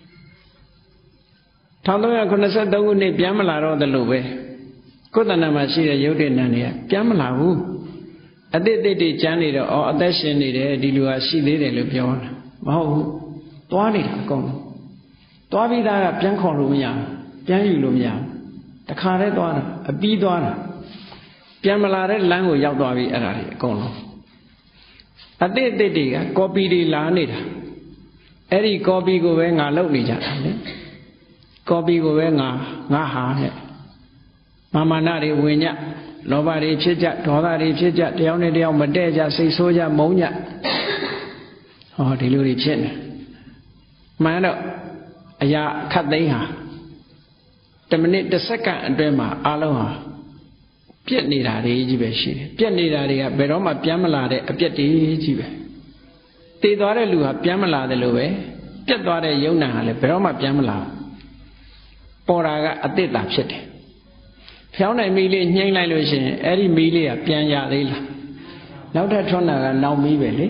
၁၃၇၃ခုနှစ်ပြန်မလာတော့တယ်လို့ပဲကိုယ်တဏ္ဍာမှာရှိတဲ့ယုတ်တဲ့နံတွေကပြန်မလာဘူးအသစ်အသစ်တွေကျမ်းနေတော့အော်အသက်ရှင်နေတယ်ဒီလူကရှိသေးတယ်လို့ပြောတာမဟုတ်ဘူးသွားနေတာအကုန်လုံးသွားပြီးသားကပြန်ခေါ်လို့မရဘူးပြန်ယူလို့မရဘူးတခါတည်းသွားတာအပြီးသွားတာပြန်မလာတဲ့လမ်းကိုရောက်သွားပြီအဲ့ဒါတွေအကုန်လုံးအသစ်အသစ်တွေကကော်ပီတွေလာနေတာအဲ့ဒီကော်ပီကိုပဲငါလုပ်နေကြတာလေကော်ပီကိုပဲငါငါဟာတဲ့မာမာနတွေဝင်ညလောဘတွေဖြစ်ကြဒေါသတွေဖြစ်ကြတယောက်နဲ့တယောက်မတည့်ကြစိတ်ဆိုးကြမုန်းကြဟောဒီလိုတွေဖြစ်နေမှန်တော့အရာခတ်သိမ်းဟာတမိနစ်တစ်စက္ကန့်အတွင်းမှာအလုံးဟာပြက်နေတာတွေကြီးပဲရှိတယ်ပြက်နေတာတွေကဘယ်တော့မှပြန်မလာတဲ့အပြက်တွေကြီးပဲတည်သွားတဲ့လူဟာပြန်မလာတယ်လို့ပဲပြက်သွားတဲ့ယုံနာဟာလည်းဘယ်တော့မှပြန်မလာပေါ်တာကအသစ်တာဖြစ်တယ်ဖြောင်းနိုင်မီးလေးညှိမ့်လိုက်လို့ရှိရင်အဲ့ဒီမီးလေးကပြန်ရသေးလားနောက်ထပ်ထွန်းတာကနောက်မီးပဲလေ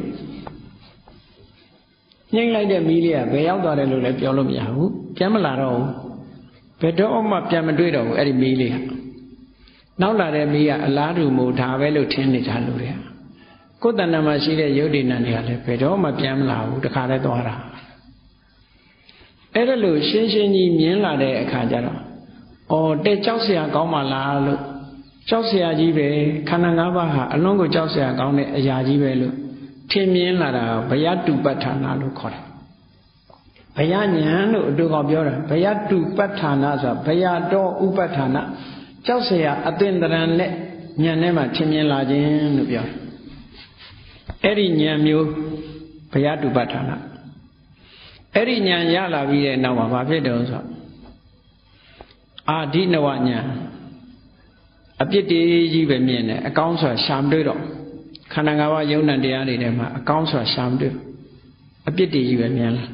ညှိမ့်လိုက်တဲ့မီးလေးကဘယ်ရောက်သွားတယ်လို့လည်းပြောလို့မရဘူးပြန်မလာတော့ဘူးဘယ်တော့မှပြန်မတွေ့တော့ဘူးအဲ့ဒီမီးလေးကနောက်လာတဲ့မီးကအလားတူမို့ဒါပဲလို့ထင်နေကြလို့တဲ့ကိုယ်တဏ္ဍာမှာရှိတဲ့ယုတ်တိဏ္ဍတွေကလည်းဘယ်တော့မှပြန်မလာဘူးတခါတည်းသွားတာအဲ့ဒါလို့ရှင်းရှင်းကြီးမြင်လာတဲ့အခါကျတော့အော်တဲ့ကြောက်เสียကောင်းပါလားလို့ကြောက်เสียကြီးပဲခန္ဓာ၅ပါးဟာအလုံးကိုကြောက်เสียကောင်းတဲ့အရာကြီးပဲလို့ထင်မြင်လာတာဘယတုပဋ္ဌာနာလို့ခေါ်တယ်ဘယဉာဏ်လို့အတူကောင်ပြောတာဘယတုပဋ္ဌာနာဆိုတာဘယတော်ဥပဋ္ဌာနာကြောက်เสียအသင်္တရံနဲ့ဉာဏ်နဲ့မှထင်မြင်လာခြင်းလို့ပြောတယ်အဲ့ဒီဉာဏ်မျိုးဘယတုပဋ္ဌာနာအဲ့ဒီဉာဏ်ရလာပြီးတဲ့နောက်မှာဘာဖြစ်တုံးဆိုအာဓိနဝဉာဏ်အပြစ်တွေကြီးပဲမြင်တယ်အကောင်းဆိုတာရှာမတွေ့တော့ခန္ဓာ၅ပါးယုံ nant တရားတွေထဲမှာအကောင်းဆိုတာရှာမတွေ့အပြစ်တွေကြီးပဲမြင်လာ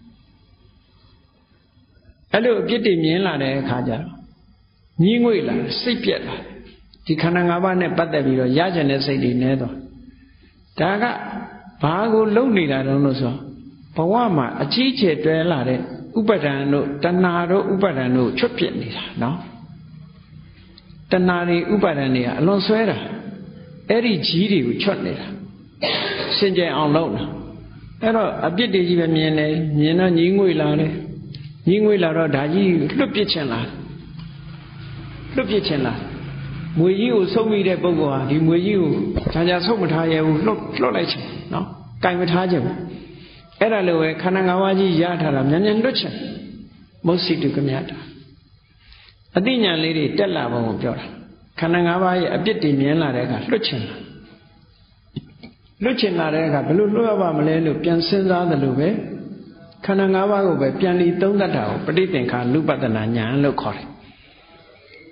အဲ့လိုအပြစ်တွေမြင်လာတဲ့အခါကျတော့ညှိငွေ့လာစိတ်ပြက်လာဒီခန္ဓာ၅ပါးနဲ့ပတ်သက်ပြီးတော့ရကျင်တဲ့စိတ်တွေနဲတော့ဒါကဘာကိုလုံနေတာတုံးလို့ဆိုဘဝမှာအကြီးကျယ်တွဲလာတဲ့ဥပါဒံတို့တဏှာတို့ဥပါဒံတို့ချွတ်ပြစ်နေတာနော်တဏှာတွေဥပါဒံတွေကအလွန်ဆွဲတာအဲ့ဒီကြီးတွေကိုချွတ်နေတာစင်ကြယ်အောင်လုပ်တာအဲ့တော့အပြစ်တွေကြီးပဲမြင်တယ်မြင်တော့ညီငွေလာတယ်ညီငွေလာတော့ဒါကြီးလွတ်ပစ်ချင်လာလွတ်ပစ်ချင်လာမွေကြီးကိုဆုံးမိတဲ့ပုဂ္ဂိုလ်ဟာဒီမွေကြီးကိုခြားခြားဆုံးမထားရဘူးလွတ်လွတ်လိုက်ချင်နော်ကင်မထားချင်ဘူးအဲ့ဒါလိုပဲခန္ဓာ၅ပါးကြီးရထားတာမြန်မြန်လွတ်ချင်မုတ်စီတုကမြတ်တာအသိဉာဏ်လေးတွေတက်လာပုံကိုပြောတာခန္ဓာ၅ပါးရဲ့အပြစ်တွေမြင်လာတဲ့အခါလွတ်ချင်လာလွတ်ချင်လာတဲ့အခါဘယ်လိုလွတ်ရပါမလဲလို့ပြန်စဉ်းစားတယ်လို့ပဲခန္ဓာ၅ပါးကိုပဲပြန်ပြီးသုံးသပ်တာကိုပဋိသင်္ခါနုပဒနာဉာဏ်လို့ခေါ်တယ်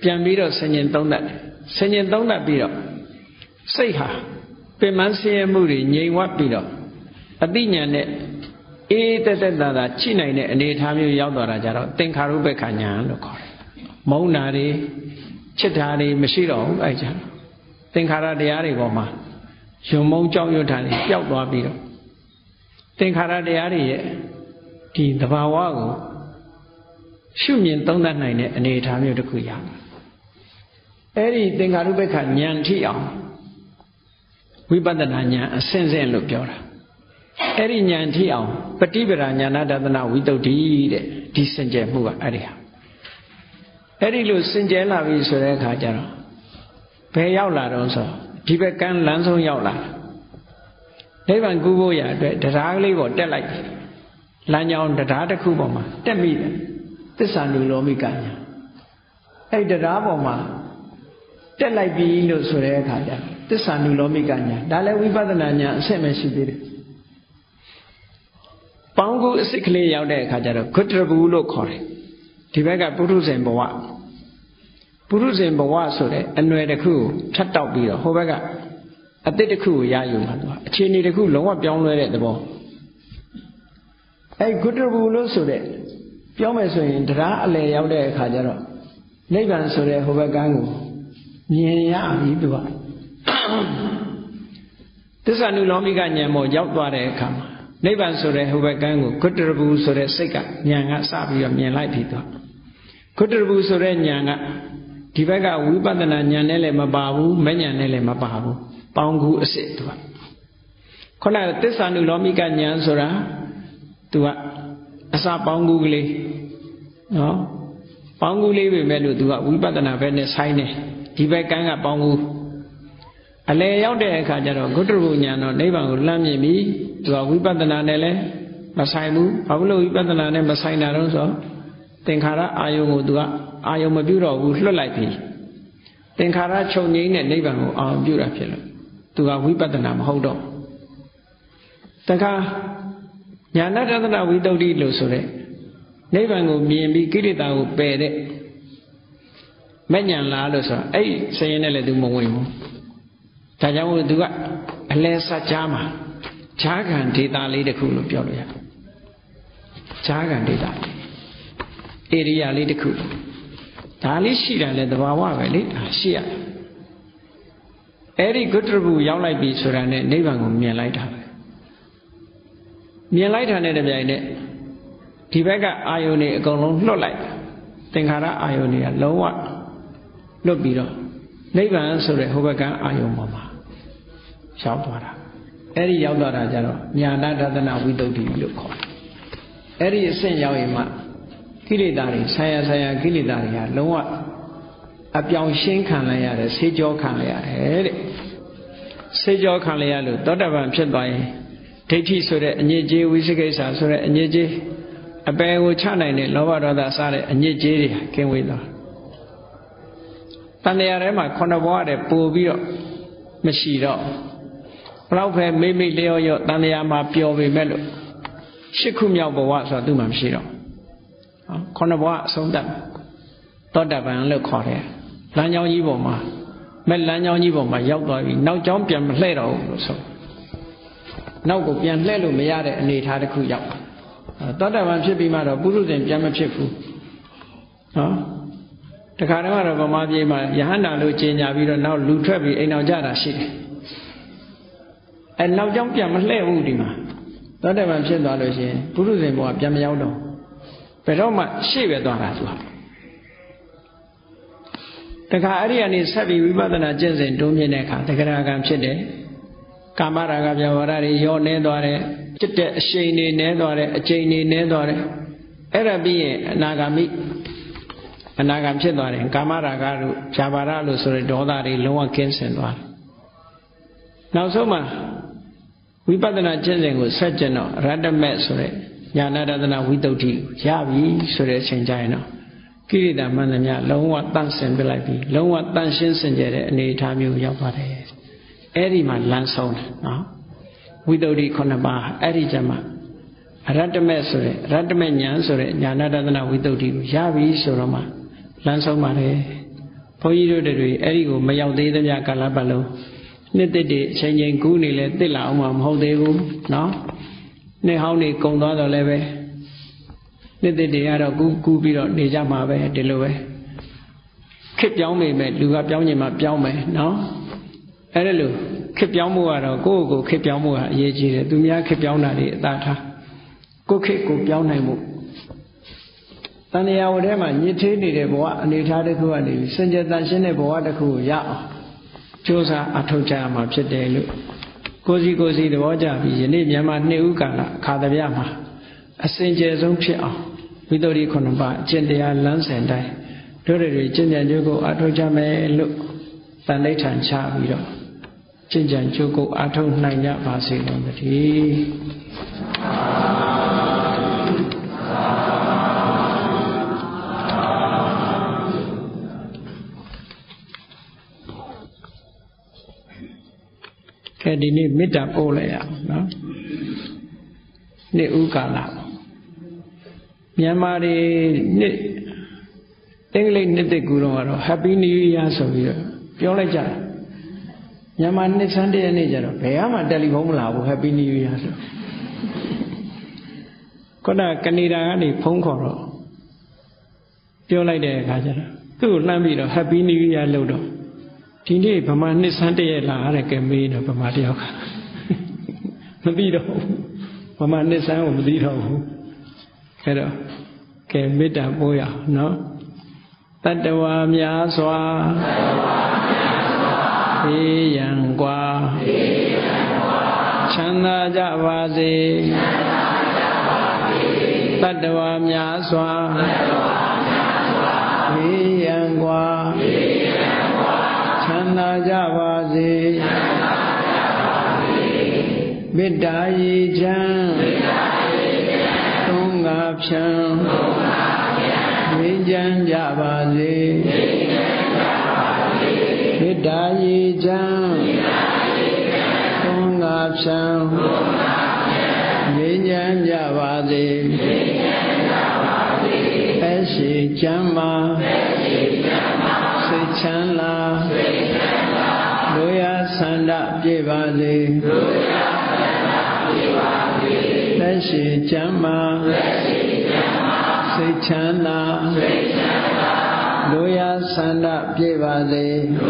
ပြန်ပြီးတော့ဆင်ញင်သုံးတတ်တယ်ဆင်ញင်သုံးတတ်ပြီးတော့စိတ်ဟာပင်မဆင်းရဲမှုတွေငြိမ်ဝတ်ပြီးတော့အသိဉာဏ်နဲ့အေးတက်တက်တာတာကြည့်နိုင်တဲ့အနေအထားမျိုးရောက်သွားတာကြတော့သင်္ခါရုပ္ပခဉာဏ်လို့ခေါ်တယ်မုန်းတာတွေချစ်တာတွေမရှိတော့ဘူးအဲ့ကြသင်္ခါရတရားတွေပေါ်မှာယုံမုန်းကြောက်ရွံ့တာတွေပျောက်သွားပြီးတော့သင်္ခါရတရားတွေရဲ့ဒီသဘာဝကိုရှုမြင်သုံးသပ်နိုင်တဲ့အနေအထားမျိုးတစ်ခုရတယ်အဲ့ဒီသင်္ခါရုပ္ပခဉာဏ်ထိအောင်ဝိပဿနာဉာဏ်အစဉ်စဉ်လို့ပြောတာအဲ့ဒီဉာဏ်ထိအောင်ပฏิပဒါဉာဏတဒနာဝိတုဒ္ဓိတဲ့ဒီစင်ကြယ်မှုကအဲ့ဒီဟာအဲ့ဒီလိုစင်ကြယ်လာပြီဆိုတဲ့အခါကျတော့ဘယ်ရောက်လာတော့ဆိုဒီဘက်ကန်းလမ်းဆုံးရောက်လာနိဗ္ဗာန်ကူးဖို့ရအတွက်တရားကလေးပေါ်တက်လိုက်လမ်းကြောင်းတရားတစ်ခုပေါ်မှာတက်မိတယ်သစ္စာနုလောမိကညာအဲ့ဒီတရားပေါ်မှာတက်လိုက်ပြီလို့ဆိုတဲ့အခါကျသစ္စာနုလောမိကညာဒါလည်းဝိပဿနာညာအဆင့်ပဲရှိသေးတယ်ပေါင်းကူအစစ်ကလေးရောက်တဲ့အခါကျတော့ဂုတ္တရဘူးလို့ခေါ်တယ်ဒီဘက်ကပုထုဇဉ်ဘဝပုထုဇဉ်ဘဝဆိုတဲ့အနွယ်တစ်ခုကိုဖြတ်တောက်ပြီးတော့ဟိုဘက်ကအတစ်တစ်ခုကိုရယူမှာသူကအခြေအနေတစ်ခုလုံးဝပြောင်းလဲတဲ့သဘောအဲဂုတ္တရဘူးလို့ဆိုတဲ့ပြောမယ်ဆိုရင်တရားအလယ်ရောက်တဲ့အခါကျတော့နိဗ္ဗာန်ဆိုတဲ့ဟိုဘက်ကန်းကိုမြင်ရပြီသူကသစ္စာနုလောမိကဉာဏ်ပေါ်ရောက်သွားတဲ့အခါမှာနိဗ္ဗာန်ဆိုတဲ့ဟိုဘက်ကန်းကိုဂုတ္တရဘူးဆိုတဲ့စိတ်ကဉာဏ်ကစပြီးတော့မြင်လိုက်ပြီတော့ဂုတ္တရဘူးဆိုတဲ့ဉာဏ်ကဒီဘက်ကဝိပဿနာဉာဏ်နဲ့လည်းမပါဘူးမဉာဏ်နဲ့လည်းမပါဘူးပေါင်းကူအစစ်သူကခုနကသစ္စာနုလောမိကဉာဏ်ဆိုတာသူကအစပေါင်းကူကလေးနော်ပေါင်းကူလေးပဲမဲ့လို့သူကဝိပဿနာဘက်နဲ့ဆိုင်နေဒီဘက်ကန်းကပေါင်းကူအလယ်ရောက်တဲ့အခါကျတော့ဂုတ္တရဘူးဉာဏ်တော့နိဗ္ဗာန်ကိုလှမ်းမြင်ပြီသူကဝိပဿနာနဲ့လည်းမဆိုင်ဘူးဘာလို့ဝိပဿနာနဲ့မဆိုင်တာတော့ဆိုသင်္ခါရအာယုံကိုသူကအာယုံမပြုတော့ဘူးလွတ်လိုက်ပြီသင်္ခါရချုပ်ငြိမ်းတဲ့နိဗ္ဗာန်ကိုအောင်ပြုတာဖြစ်လို့သူကဝိပဿနာမဟုတ်တော့တခါညာဏတဒနာဝိတုဒ္ဓိလို့ဆိုတဲ့နိဗ္ဗာန်ကိုမြင်ပြီးကိလေသာကိုပယ်တဲ့မဉဏ်လားလို့ဆိုတော့အဲ့စရင်နဲ့လည်းသူမဝင်ဘူးဒါကြောင့်မို့သူကအလဲစัจ जाမှာဈာခံဒေတာလေးတစ်ခုလို့ပြောလို့ရတယ်ဈာခံဒေတာဧရိယာလေးတစ်ခုဒါလေးရှိတယ်လေသဘာဝပဲလေဒါရှိရအဲ့ဒီဂုတ္တရဘူးရောက်လိုက်ပြီဆိုတာနဲ့နိဗ္ဗာန်ကိုမြင်လိုက်တာပဲမြင်လိုက်တာနဲ့တပြိုင်နက်ဒီဘက်ကအာယုန်တွေအကုန်လုံးလွတ်လိုက်သင်္ခါရအာယုန်တွေကလုံးဝလွတ်ပြီးတော့နိဗ္ဗာန်ဆိုတဲ့ဟိုဘက်ကအာယုန်ပေါ်မှာရောက်သွားတာအဲ့ဒီရောက်သွားတာကျတော့ညာဏတဒနာဝိတုဒ္ဓိလို့ခေါ်တယ်အဲ့ဒီအဆင့်ရောက်ရင်မှကိလေသာတွေဆာယဆာယကိလေသာတွေကလုံးဝအပြောင်ရှင်းခံလိုက်ရတယ်ဆေးကြောခံလိုက်ရတယ်တဲ့ဆေးကြောခံလိုက်ရလို့သောတပန်ဖြစ်သွားရင်ဒိဋ္ဌိဆိုတဲ့အညစ်အကြေးဝိသိကိစ္စဆိုတဲ့အညစ်အကြေးအပယ်ကိုချနိုင်တဲ့လောဘဒေါသစတဲ့အညစ်အကြေးတွေကင်းဝေးသွားတဏှာထဲမှာခုနှစ်ဘဝတည်းပို့ပြီးတော့မရှိတော့ဘလောက်ပဲမိမိလျော့ရော့တဏှာမှာပျော်ပေမဲ့လို့ရှစ်ခုမြောက်ဘဝဆိုတာသူ့မှာမရှိတော့ခုနှစ်ဘဝအဆုံးသတ်သောတပန်လို့ခေါ်တယ်လမ်းကြောင်းကြီးပေါ်မှာမဲ့လမ်းကြောင်းကြီးပေါ်မှာရောက်သွားပြီနောက်ကြောင်းပြန်မလှည့်တော့ဘူးလို့ဆိုနောက်ကိုပြန်လှည့်လို့မရတဲ့အနေအထားတစ်ခုရောက်သောတပန်ဖြစ်ပြီးမှတော့ပုရုဇဉ်ပြန်မဖြစ်ဘူးနော်တခါတော့ကတော့ဗမာပြည်မှာယဟန္တာလို့ကျင်ညာပြီးတော့နောက်လူထွက်ပြီးအိမ်အောင်ကြတာရှိတယ်အဲနောက်ကြောင်းပြန်မလှည့်ဘူးဒီမှာသောတပန်ဖြစ်သွားလို့ရှိရင်ပုရုဇဉ်ဘဝပြန်မရောက်တော့ဘယ်တော့မှရှေ့ပဲသွားတာသူဟာတခါအဲ့ဒီကနေဆက်ပြီးဝိပဿနာကျင့်စဉ်တွန်းမြင့်တဲ့အခါတဂရကံဖြစ်တယ်ကာမရာဂဗျဝရတွေရောနေသွားတယ်จิตတဲ့အရှိန်တွေနေသွားတယ်အကျိန်တွေနေသွားတယ်အဲ့ဒါပြီးရင်အနာဂါမိအနာဂံဖြစ်သွားတယ်ကာမရာဂတို့ဖြာပါရလို့ဆိုတဲ့ဒေါသတွေလုံးဝကင်းစင်သွားတယ်နောက်ဆုံးမှာဝိပဿနာကျင့်စဉ်ကိုဆက်ကျင်တော့ရတ္တမက်ဆိုတဲ့ညာဏတဒနာဝိတုဒ္ဓိရပြီဆိုတဲ့အချိန်ကျရင်တော့ကိရိတာမှန်သမျှလုံးဝတန့်စင်ပြလိုက်ပြီလုံးဝတန့်ရှင်းစင်ကြတဲ့အနေအထားမျိုးရောက်သွားတယ်အဲ့ဒီမှာလမ်းဆုံးတယ်နော်ဝိတုဒ္ဓိခုနှစ်ပါးအဲ့ဒီကျမှရတ္တမက်ဆိုတဲ့ရတ္တမက်ဉာဏ်ဆိုတဲ့ညာဏတဒနာဝိတုဒ္ဓိကိုရပြီဆိုတော့မှလမ်းဆုံးပါတယ်ဘုန်းကြီးတို့တွေအဲ့ဒီကိုမရောက်သေးတဲ့ကာလပတ်လုံးနှစ်သက်တွေအချိန်ချင်းကူးနေလဲတစ်လာအောင်မှမဟုတ်သေးဘူးနော်နှစ်ဟောင်းတွေကုံသွားတော့လည်းပဲနှစ်သက်တွေကတော့ကူးကူးပြီးတော့နေကြမှာပဲဒီလိုပဲခေတ်ပြောင်းနေမယ်လူကပြောင်းနေမှပြောင်းမယ်နော်အဲ့ဒါလို့ခေတ်ပြောင်းမှုကတော့ကိုယ့်ကိုယ်ခေတ်ပြောင်းမှုဟာအရေးကြီးတယ်သူများခေတ်ပြောင်းတာတွေအသာထားကိုယ့်ခေတ်ကိုပြောင်းနိုင်မှုတဏှာဝထဲမှာညစ်သေးနေတဲ့ဘဝအနေထားတစ်ခုကနေစင်ကြယ်တန်ရှင်းတဲ့ဘဝတစ်ခုကိုရအောင်ကြိုးစားအထောက်ကြရမှာဖြစ်တယ်လို့ကိုစီကိုစီသဘောကျပြီးယနေ့မြန်မာနှစ်ဦးကာလအခါတပြမှာအစင်ကြယ်ဆုံးဖြစ်အောင်ဝိသုဒ္ဓိခုနှစ်ပါးအကျင့်တရားလမ်းစဉ်တိုင်းတို့တွေကျင့်ကြံကြိုးကိုအထောက်ကြမယ်လို့တန်ဋိဌာန်ချပြီးတော့ကျင့်ကြံကြိုးကိုအထောက်နိုင်ကြပါစေလို့တည်းကဲဒီနေ့မေတ္တာပို့လိုက်ရအောင်နော်နှစ်ဦးကာလမြန်မာတွေနှစ်အင်္ဂလိပ်နှစ်သက်ကူတော့ကတော့ Happy New Year ဆိုပြီးတော့ပြောလိုက်ကြတယ်မြန်မာနှစ်ဆန်းတရက်နေ့ကျတော့ဘယ်မှတယ်လီဖုန်းမလာဘူး Happy New Year ဆိုခုနကနေဒါကနေဖုန်းခေါ်တော့ပြောလိုက်တဲ့အခါကျတော့သူ့ကိုလှမ်းပြီးတော့ Happy New Year လို့တော့ဒီနေ့ဗမာနှစ်ဆန်းတရက်လာတဲ့ကဲမေးတော့ဗမာတယောက်ကမသိတော့ဗမာနှစ်ဆန်းကိုမသိတော့ဘူးအဲ့တော့ကဲမေတ္တာပို့ရအောင်နော်တတ္တဝါများစွာဘေးရန်ကွာချမ်းသာကြပါစေတတ္တဝါများစွာဘေးရန်ကွာချမ်းသာကြပါစေမေတ္တာရေချမ်းသုံးငါဖြံဝိဉ္ဇံကြပါစေမေတ္တာရေချမ်းသုံးငါဖြံဝိဉ္ဇံကြပါစေအရှိချမ်းမာစိတ်ချမ်းသာလူရဆန္ဒပြေပါစေလက်ရှိချမ်းသာစိတ်ချမ်းသာလူရဆန္ဒပြေပါစေ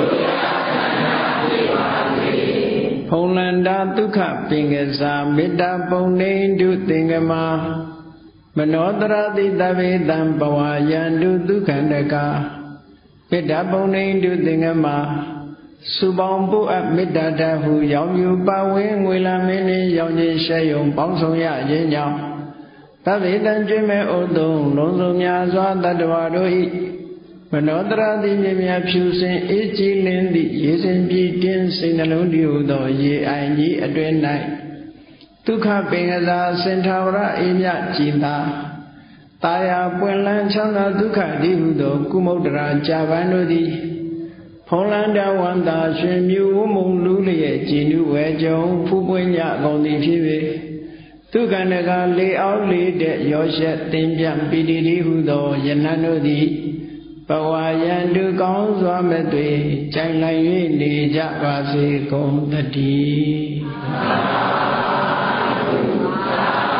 ဖုံလန္တာဒုက္ခပင်ကစားမေတ္တာပုံနေတုသင်္ကမာမနောတရတိတဗေတံဘဝယန္တုဒုက္ခန္တကာမေတ္တာပုံနေတုသင်္ကမာစုပေါင်းပုအပ်မေတ္တာတဟုရောင်မြူပါဝင်းငွေလာမင်းနှင့်ရောင်ခြင်းရှဲယုံပေါင်းဆောင်ရခြင်းကြောင့်သဗ္ဗေတံကျွေးမဲ့ဥသုံးလုံးစုံများစွာတတ္တဝါတို့၏မနောတရတိမြမြဖြူစင်အေးကြည်လင်းသည့်ရေစင်ပြည့်တင်းစိတ်နှလုံးတည်ဟုသောရေအိုင်ကြီးအတွင်၌ဒုက္ခပင်ကစားစင်ထာဝရအေးမြကြည်သာတာယာပွင့်လန်းချမ်းသာဒုက္ခတည်ဟုသောကုမုဒ္ဒရာကြာပန်းတို့သည်ဖုံလန္တဝန္တာရွှင်မြူဝမုံလူလျက်ကြည်နုဝဲကြုံဖူးပွင့်ညကုန်သည်ဖြစ်၍ဒုက္ခန္တကလေအောက်လေတဲ့ရောရှက်သင်ပြပီတိတိဟုသောယနတ်တို့သည်ဘဝယန္တုကောင်းစွာမဲ့တွေကြိုင်လိုက်၍နေကြပါစေကုန်သတည်း